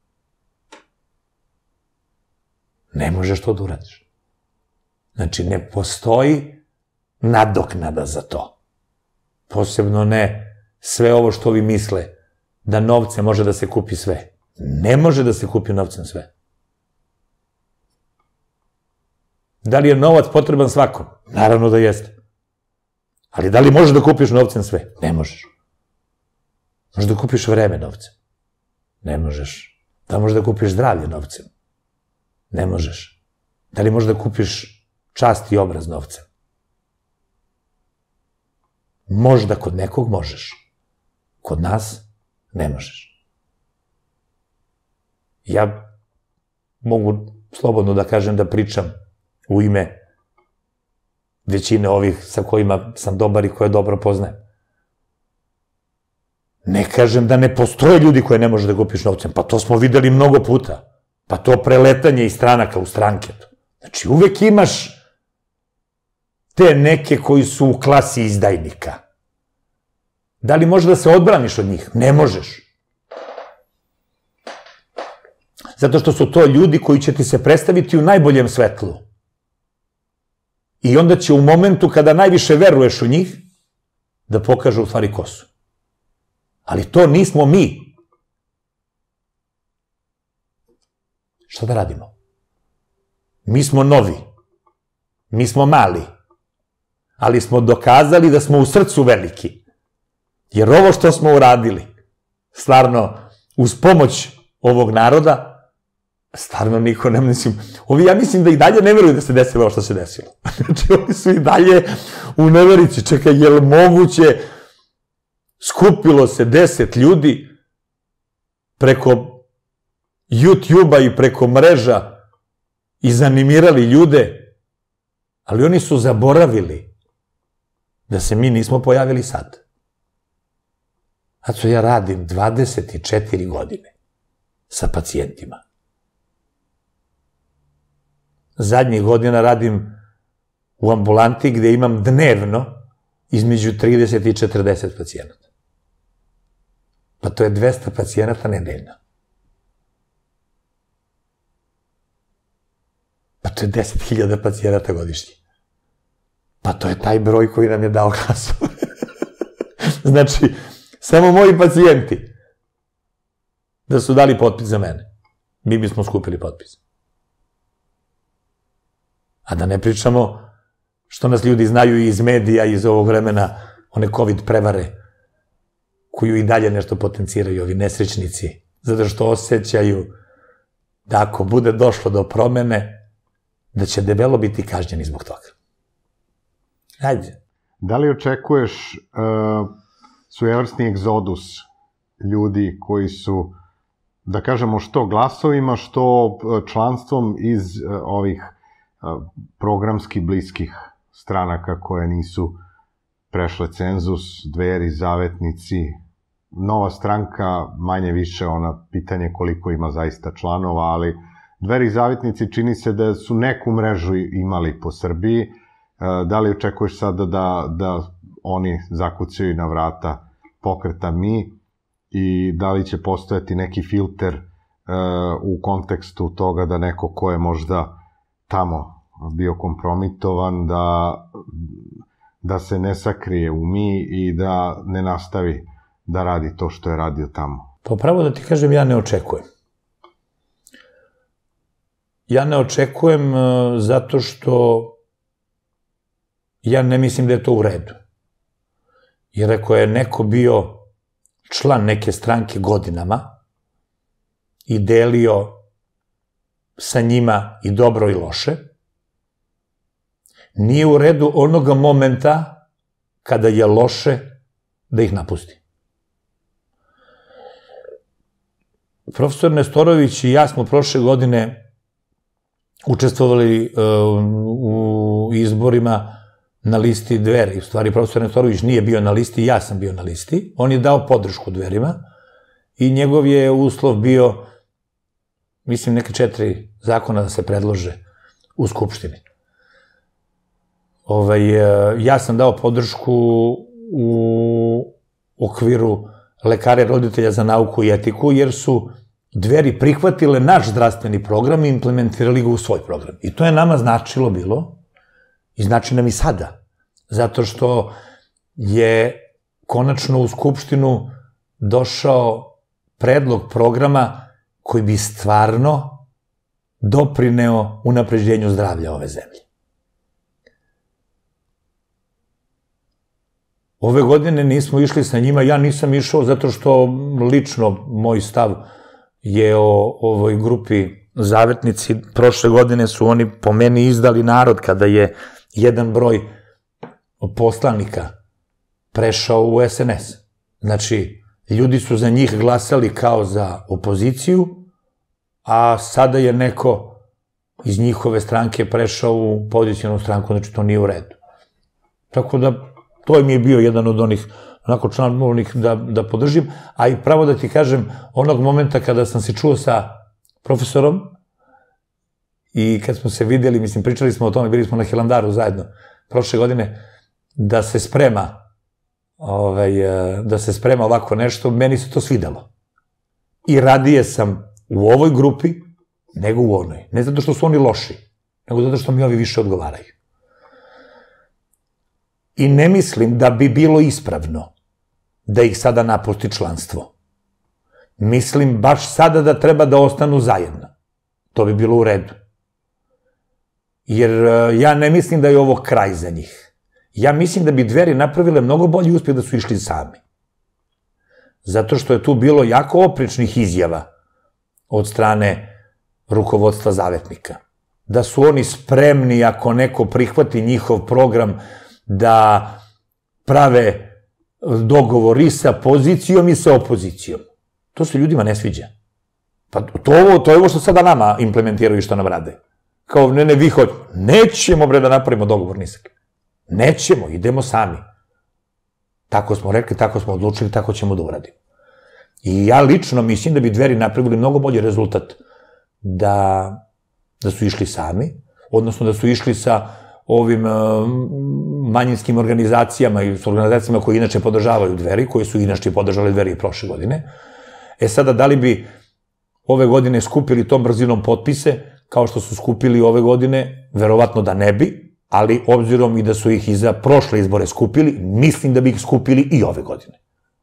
Ne možeš to da uradiš. Znači, ne postoji nadoknada za to. Posebno ne sve ovo što vi misle, da novce može da se kupi sve. Ne može da se kupi novcem sve. Da li je novac potreban svakom? Naravno da jeste. Ali da li možeš da kupiš novcem sve? Ne možeš. Možeš da kupiš vreme novcem? Ne možeš. Da li možeš da kupiš zdravlje novcem? Ne možeš. Da li možeš da kupiš čast i obraz novcem? Možda kod nekog možeš. Kod nas ne možeš. Ja mogu slobodno da kažem da pričam u ime većine ovih sa kojima sam dobar i koje dobro poznajem. Ne kažem da ne postoje ljudi koje ne možeš da kupiš novcem, pa to smo videli mnogo puta. Pa to preletanje iz stranaka u stranke. Znači, uvek imaš te neke koji su u klasi izdajnika. Da li možeš da se odbraniš od njih? Ne možeš. Zato što su to ljudi koji će ti se predstaviti u najboljem svetlu. I onda će u momentu kada najviše veruješ u njih, da pokažu u stvari ko su. Ali to nismo mi. Šta da radimo? Mi smo novi. Mi smo mali. Ali smo dokazali da smo u srcu veliki. Jer ovo što smo uradili, stvarno, uz pomoć ovog naroda, Stvarno niko ne mislim. Ovi, ja mislim da i dalje ne veruju da se desilo ovo što se desilo. Znači, oni su i dalje u neverici. Čekaj, je li moguće? Skupilo se 10 ljudi preko YouTube-a i preko mreža i zanimirali ljude, ali oni su zaboravili da se mi nismo pojavili sad. Zato ja radim 24 godine sa pacijentima. Zadnjih godina radim u ambulanti gde imam dnevno između 30 i 40 pacijenata. Pa to je 200 pacijenata nedeljno. Pa to je 10.000 pacijenata godišnje. Pa to je taj broj koji nam je dao glasove. Znači, samo moji pacijenti da su dali potpis za mene, mi bismo skupili potpis. A da ne pričamo što nas ljudi znaju iz medija, iz ovog vremena, one COVID prevare, koju i dalje nešto potenciraju ovi nesrećnici, zato što osjećaju da ako bude došlo do promene, da će debelo biti kažnjeni zbog toga. Hajde. Da li očekuješ svojevrsni egzodus ljudi koji su, da kažemo, što glasovima, što članstvom iz ovih programski bliskih stranaka koje nisu prešle cenzus, Dveri, Zavetnici, Nova stranka, manje više ona pitanje koliko ima zaista članova, ali Dveri i Zavetnici čini se da su neku mrežu imali po Srbiji. Da li očekuješ sada da oni zakucaju na vrata pokreta Mi i da li će postojati neki filter u kontekstu toga da neko ko je možda tamo bio kompromitovan, da se ne sakrije u Mi i da ne nastavi da radi to što je radio tamo? Pa pravo da ti kažem, ja ne očekujem. Ja ne očekujem zato što ja ne mislim da je to u redu. Jer ako je neko bio član neke stranke godinama i delio sa njima i dobro i loše, nije u redu onoga momenta kada je loše da ih napusti. Profesor Nestorović i ja smo prošle godine učestvovali u izborima na listi Dveri. U stvari, profesor Nestorović nije bio na listi, ja sam bio na listi. On je dao podršku Dverima i njegov je uslov bio, mislim, neke 4 zakona da se predlože u Skupštini. Ja sam dao podršku u okviru lekara i roditelja za nauku i etiku, jer su Dveri prihvatile naš zdravstveni program i implementirali ga u svoj program. I to je nama značilo bilo, i znači nam i sada, zato što je konačno u Skupštinu došao predlog programa koji bi stvarno doprineo unapređenju zdravlja ove zemlje. Ove godine nismo išli sa njima, ja nisam išao zato što lično moj stav je o ovoj grupi Zavetnici. Prošle godine su oni po meni izdali narod kada je jedan broj poslanika prešao u SNS. Znači, ljudi su za njih glasali kao za opoziciju, a sada je neko iz njihove stranke prešao u pozicijonu stranku, znači to nije u redu. Tako da, to mi je bio jedan od onih onako članovnih da podržim, a i pravo da ti kažem, onog momenta kada sam se čuo sa profesorom i kad smo se videli, mislim, pričali smo o tome, bili smo na Hilandaru zajedno prošle godine, da se sprema ovako nešto, meni se to svidelo. I radije sam u ovoj grupi nego u onoj. Ne zato što su oni loši, nego zato što mi ovi više odgovaraju. I ne mislim da bi bilo ispravno da ih sada napusti članstvo. Mislim baš sada da treba da ostanu zajedno. To bi bilo u redu. Jer ja ne mislim da je ovo kraj za njih. Ja mislim da bi Dveri napravile mnogo bolji uspeh da su išli sami. Zato što je tu bilo jako oprečnih izjava od strane rukovodstva Zavetnika. Da su oni spremni, ako neko prihvati njihov program, da prave dogovor i sa pozicijom i sa opozicijom. To se ljudima ne sviđa. Pa to je ovo što sada nama implementiraju i što nam rade. Kao, ne, vi hoćete. Nećemo, bre, da napravimo dogovor ni sa kim. Nećemo, idemo sami. Tako smo rekli, tako smo odlučili, tako ćemo da uradimo. I ja lično mislim da bi Dveri napravili mnogo bolji rezultat da su išli sami, odnosno da su išli sa ovim manjinskim organizacijama i s organizacijama koje inače podržavaju Dveri, koje su inače podržali Dveri i prošle godine. Sada, da li bi ove godine skupili tom brzinom potpise, kao što su skupili ove godine, verovatno da ne bi, ali obzirom i da su ih i za prošle izbore skupili, mislim da bi ih skupili i ove godine.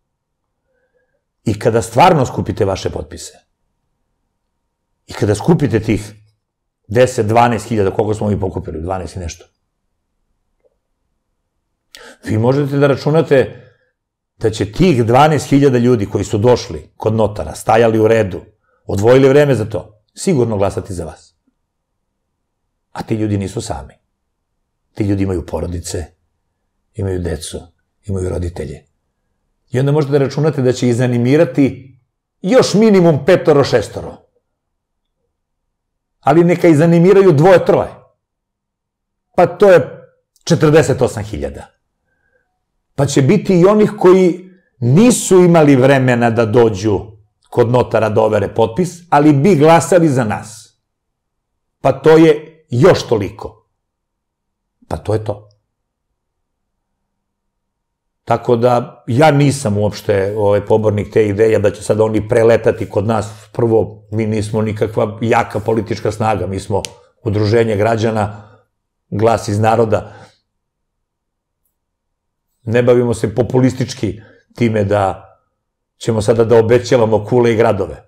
I kada stvarno skupite vaše potpise, i kada skupite tih 10-12 hiljada, koliko smo mi pokupili, 12 i nešto, vi možete da računate da će tih 12.000 ljudi koji su došli kod notara, stajali u redu, odvojili vreme za to, sigurno glasati za vas. A ti ljudi nisu sami. Ti ljudi imaju porodice, imaju decu, imaju roditelje. I onda možete da računate da će ih zanimirati još minimum 5-6. Ali neka ih zanimiraju 2-3. Pa to je 48.000. Pa će biti i onih koji nisu imali vremena da dođu kod notara da overe potpis, ali bi glasali za nas. Pa to je još toliko. Pa to je to. Tako da, ja nisam uopšte pobornik te ideje da će sad oni preletati kod nas. Prvo, mi nismo nikakva jaka politička snaga, mi smo udruženje građana, glas iz naroda. Ne bavimo se populistički time da ćemo sada da obećavamo kule i gradove.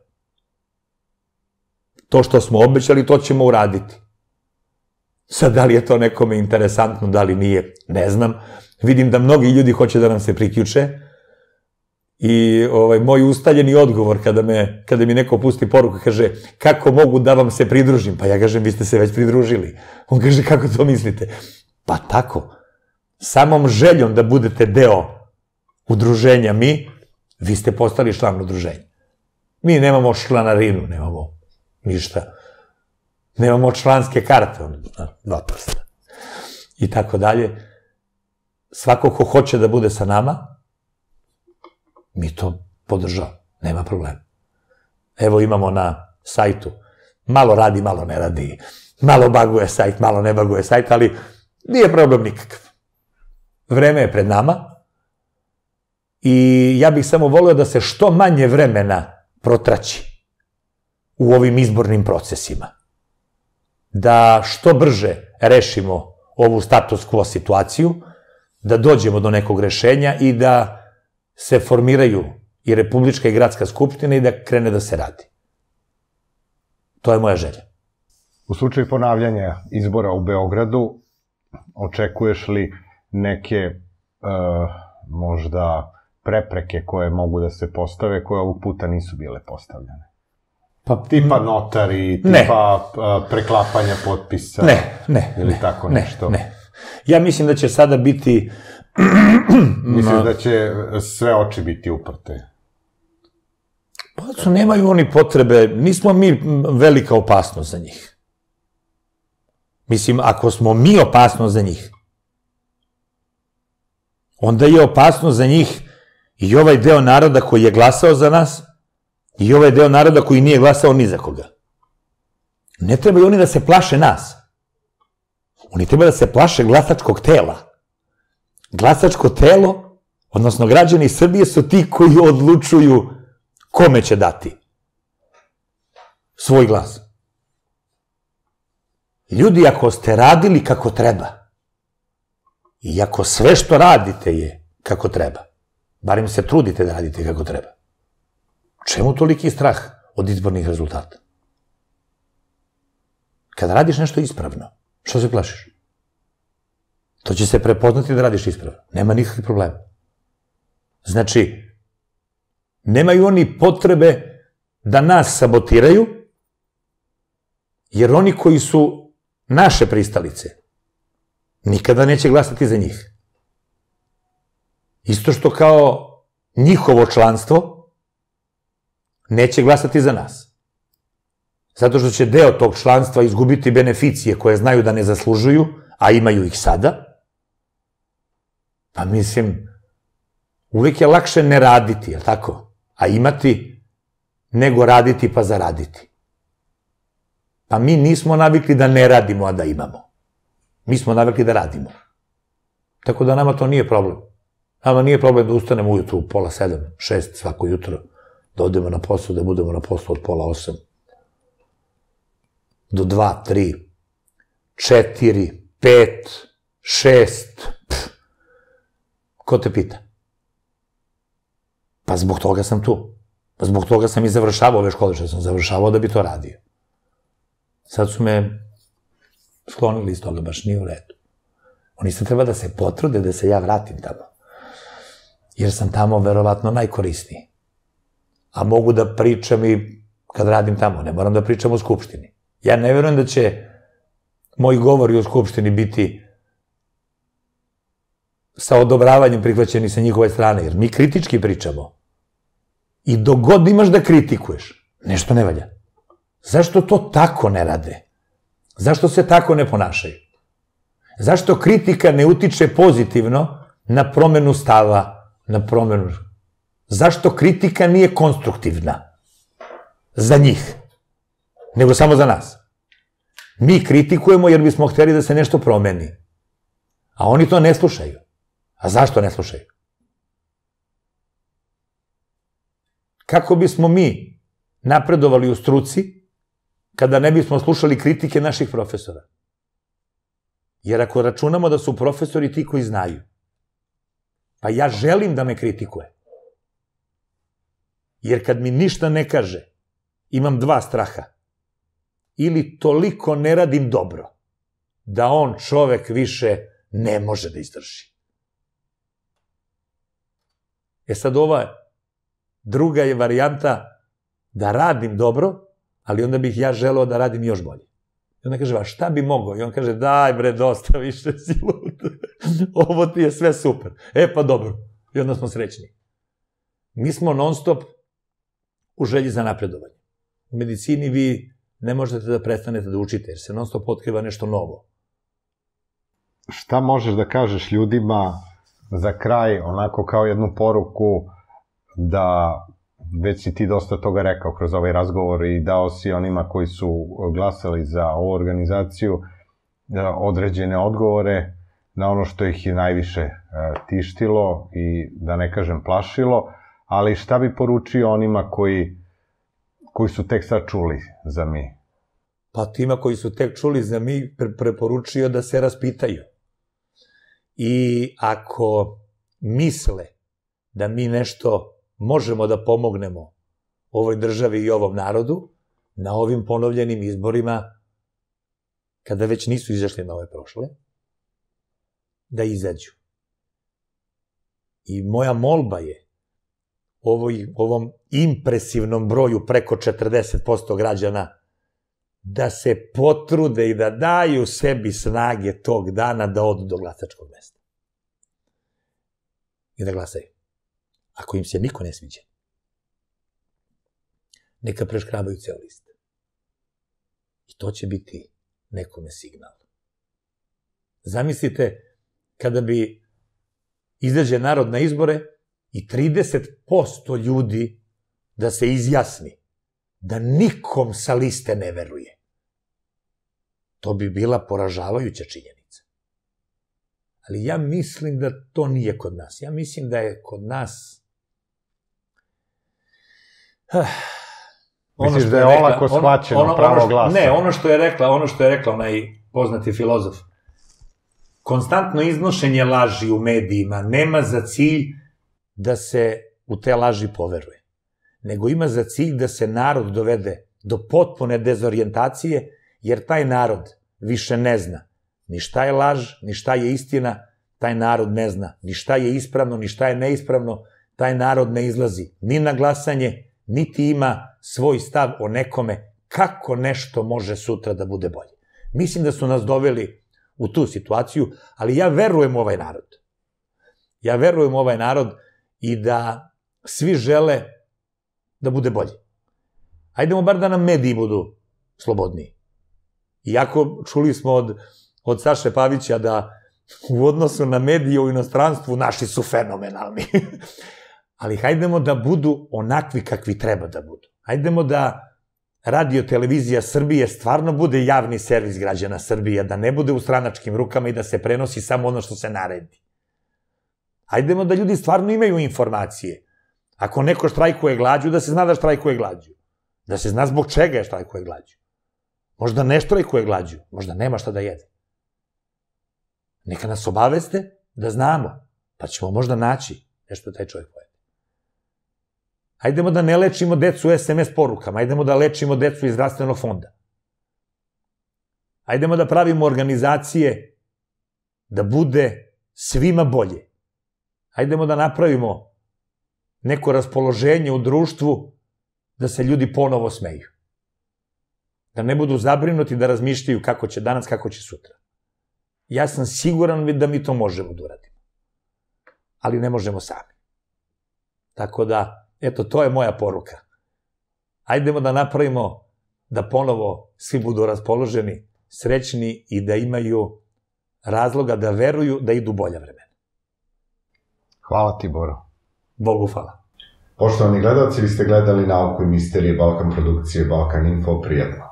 To što smo obećali, to ćemo uraditi. Sad, da li je to nekome interesantno, da li nije, ne znam. Vidim da mnogi ljudi hoće da nam se priključe i moj ustaljeni odgovor kada mi neko pusti poruku, kaže, kako mogu da vam se pridružim? Pa ja kažem, vi ste se već pridružili. On kaže, kako to mislite? Pa tako, samom željom da budete deo udruženja vi ste postali član udruženja. Mi nemamo članarinu, nemamo ništa. Nemamo članske karte, 2 prsta. I tako dalje. Svako ko hoće da bude sa nama, mi to podržavamo, nema problema. Evo imamo na sajtu, malo radi, malo ne radi, malo baguje sajt, malo ne baguje sajt, ali nije problem nikakav. Vreme je pred nama i ja bih samo volio da se što manje vremena protraći u ovim izbornim procesima. Da što brže rešimo ovu status quo situaciju, da dođemo do nekog rešenja i da se formiraju i Republička i Gradska skupština i da krene da se radi. To je moja želja. U slučaju ponavljanja izbora u Beogradu, očekuješ li neke možda prepreke koje mogu da se postave, koje ovog puta nisu bile postavljene? Tipa notari, tipa preklapanja potpisa? Ne. Ili tako nešto? Ne. Ja mislim da će sada biti... Mislim da će sve oči biti uprte? Pa nemaju oni potrebe, nismo mi velika opasnost za njih. Mislim, ako smo mi opasnost za njih, onda je opasnost za njih i ovaj deo naroda koji je glasao za nas i ovaj deo naroda koji nije glasao ni za koga. Ne trebaju oni da se plaše nas. Oni treba da se plaše glasačkog tela. Glasačko telo, odnosno građani Srbije, su ti koji odlučuju kome će dati svoj glas. Ljudi, ako ste radili kako treba i ako sve što radite je kako treba, barem se trudite da radite kako treba, čemu toliki strah od izbornih rezultata? Kada radiš nešto ispravno, što se plašiš? To će se prepoznati da radiš ispravno. Nema nikakvih problema. Znači, nemaju oni potrebe da nas sabotiraju Jer oni koji su naše pristalice, nikada neće glasati za njih. Isto što kao njihovo članstvo neće glasati za nas. Zato što će deo tog članstva izgubiti beneficije koje znaju da ne zaslužuju, a imaju ih sada. Pa mislim, uvek je lakše ne raditi, jel tako? A imati nego raditi pa zaraditi. Pa mi nismo navikli da ne radimo, a da imamo. Mi smo navikli da radimo. Tako da nama to nije problem. Nama nije problem da ustanemo ujutru u 6:30, 6 svako jutro, da odemo na posao, da budemo na poslu od 7:30 do 2, 3, 4, 5, 6, ko te pita? Pa zbog toga sam tu. Pa zbog toga sam i završavao ove škole, što sam završavao da bi to radio. Sad su me sklonili iz toga, baš nije u redu. Oni se treba da se potrude da se ja vratim tamo. Jer sam tamo verovatno najkorisniji. A mogu da pričam i kad radim tamo, ne moram da pričam u Skupštini. Ja ne verujem da će moji govori u Skupštini biti sa odobravanjem prihvaćeni sa njihove strane, jer mi kritički pričamo. I dok god imaš da kritikuješ, nešto ne valja. Zašto to tako ne rade? Zašto se tako ne ponašaju? Zašto kritika ne utiče pozitivno na promenu stava, na promenu... Zašto kritika nije konstruktivna za njih, nego samo za nas? Mi kritikujemo jer bismo hteli da se nešto promeni, a oni to ne slušaju. A zašto ne slušaju? Kako bismo mi napredovali u struci kada ne bismo slušali kritike naših profesora? Jer ako računamo da su profesori ti koji znaju, pa ja želim da me kritikuje. Jer kad mi ništa ne kaže, imam 2 straha. Ili toliko ne radim dobro, da on čovek više ne može da izdrži. Sad ova druga je varijanta da radim dobro, ali onda bih ja želeo da radim još bolje. I onda kaže, a šta bi mogao? I on kaže, daj bre, dosta više silu. Ovo ti je sve super. Pa dobro. I onda smo srećni. Mi smo non stop u želji za napredovanje. U medicini vi ne možete da prestanete da učite, jer se non stop otkriva nešto novo. Šta možeš da kažeš ljudima za kraj, onako kao jednu poruku da, već si ti dosta toga rekao kroz ovaj razgovor i dao si onima koji su glasali za ovu organizaciju određene odgovore na ono što ih je najviše tištilo i da ne kažem plašilo, ali šta bi poručio onima koji su tek sad čuli za mi? Pa tima koji su tek čuli za mi preporučio da se raspitaju. I ako misle da mi nešto možemo da pomognemo ovoj državi i ovom narodu, na ovim ponovljenim izborima, kada već nisu izašli na ove prošle, da izađu. I moja molba je ovom impresivnom broju preko 40% građana da se potrude i da daju sebi snage tog dana da odu do glasačkog mesta. I da glasaju. Ako im se niko ne sviđa, neka preškrabaju ceo list. I to će biti nekome signal. Zamislite kada bi izađe narod na izbore i 30% ljudi da se izjasni da nikom sa liste ne veruje. To bi bila poražavajuća činjenica. Ali ja mislim da to nije kod nas. Ja mislim da je kod nas... Misliš da je olako shvaćeno pravo glasa? Ne, ono što je rekla onaj poznati filozof. Konstantno iznošenje laži u medijima nema za cilj da se u te laži poveruje, nego ima za cilj da se narod dovede do potpune dezorijentacije, jer taj narod više ne zna ni šta je laž, ni šta je istina, taj narod ne zna ni šta je ispravno, ni šta je neispravno, taj narod ne izlazi ni na glasanje, niti ima svoj stav o nekome kako nešto može sutra da bude bolje. Mislim da su nas doveli u tu situaciju, ali ja verujem u ovaj narod. Ja verujem u ovaj narod i da svi žele da bude bolje. Hajdemo bar da nam mediji budu slobodniji. Iako čuli smo od Saše Pavića da u odnosu na medije u inostranstvu naši su fenomenalni. Ali hajdemo da budu onakvi kakvi treba da budu. Hajdemo da Radio Televizija Srbije stvarno bude javni servis građana Srbije, da ne bude u stranačkim rukama i da se prenosi samo ono što se naredi. Hajdemo da ljudi stvarno imaju informacije. Ako neko štrajkuje glađu, da se zna da štrajkuje glađu. Da se zna zbog čega je štrajkuje glađu. Možda ne štrajkuje glađu, možda nema šta da jede. Neka nas obaveste da znamo, pa ćemo možda naći nešto taj čovjek pojede. Hajdemo da ne lečimo decu SMS porukama, hajdemo da lečimo decu iz zdravstvenog fonda. Hajdemo da pravimo organizacije da bude svima bolje. Hajdemo da napravimo neko raspoloženje u društvu da se ljudi ponovo smeju. Da ne budu zabrinuti da razmišljaju kako će danas, kako će sutra. Ja sam siguran da mi to možemo da uradimo. Ali ne možemo sami. Tako da, eto, to je moja poruka. Hajdemo da napravimo da ponovo svi budu raspoloženi, srećni i da imaju razloga da veruju da idu bolja vremena. Hvala ti, Boro. Bogu hvala. Poštovani gledalci, vi ste gledali Nauku i misterije Balkan produkcije Balkan Info, prijatno.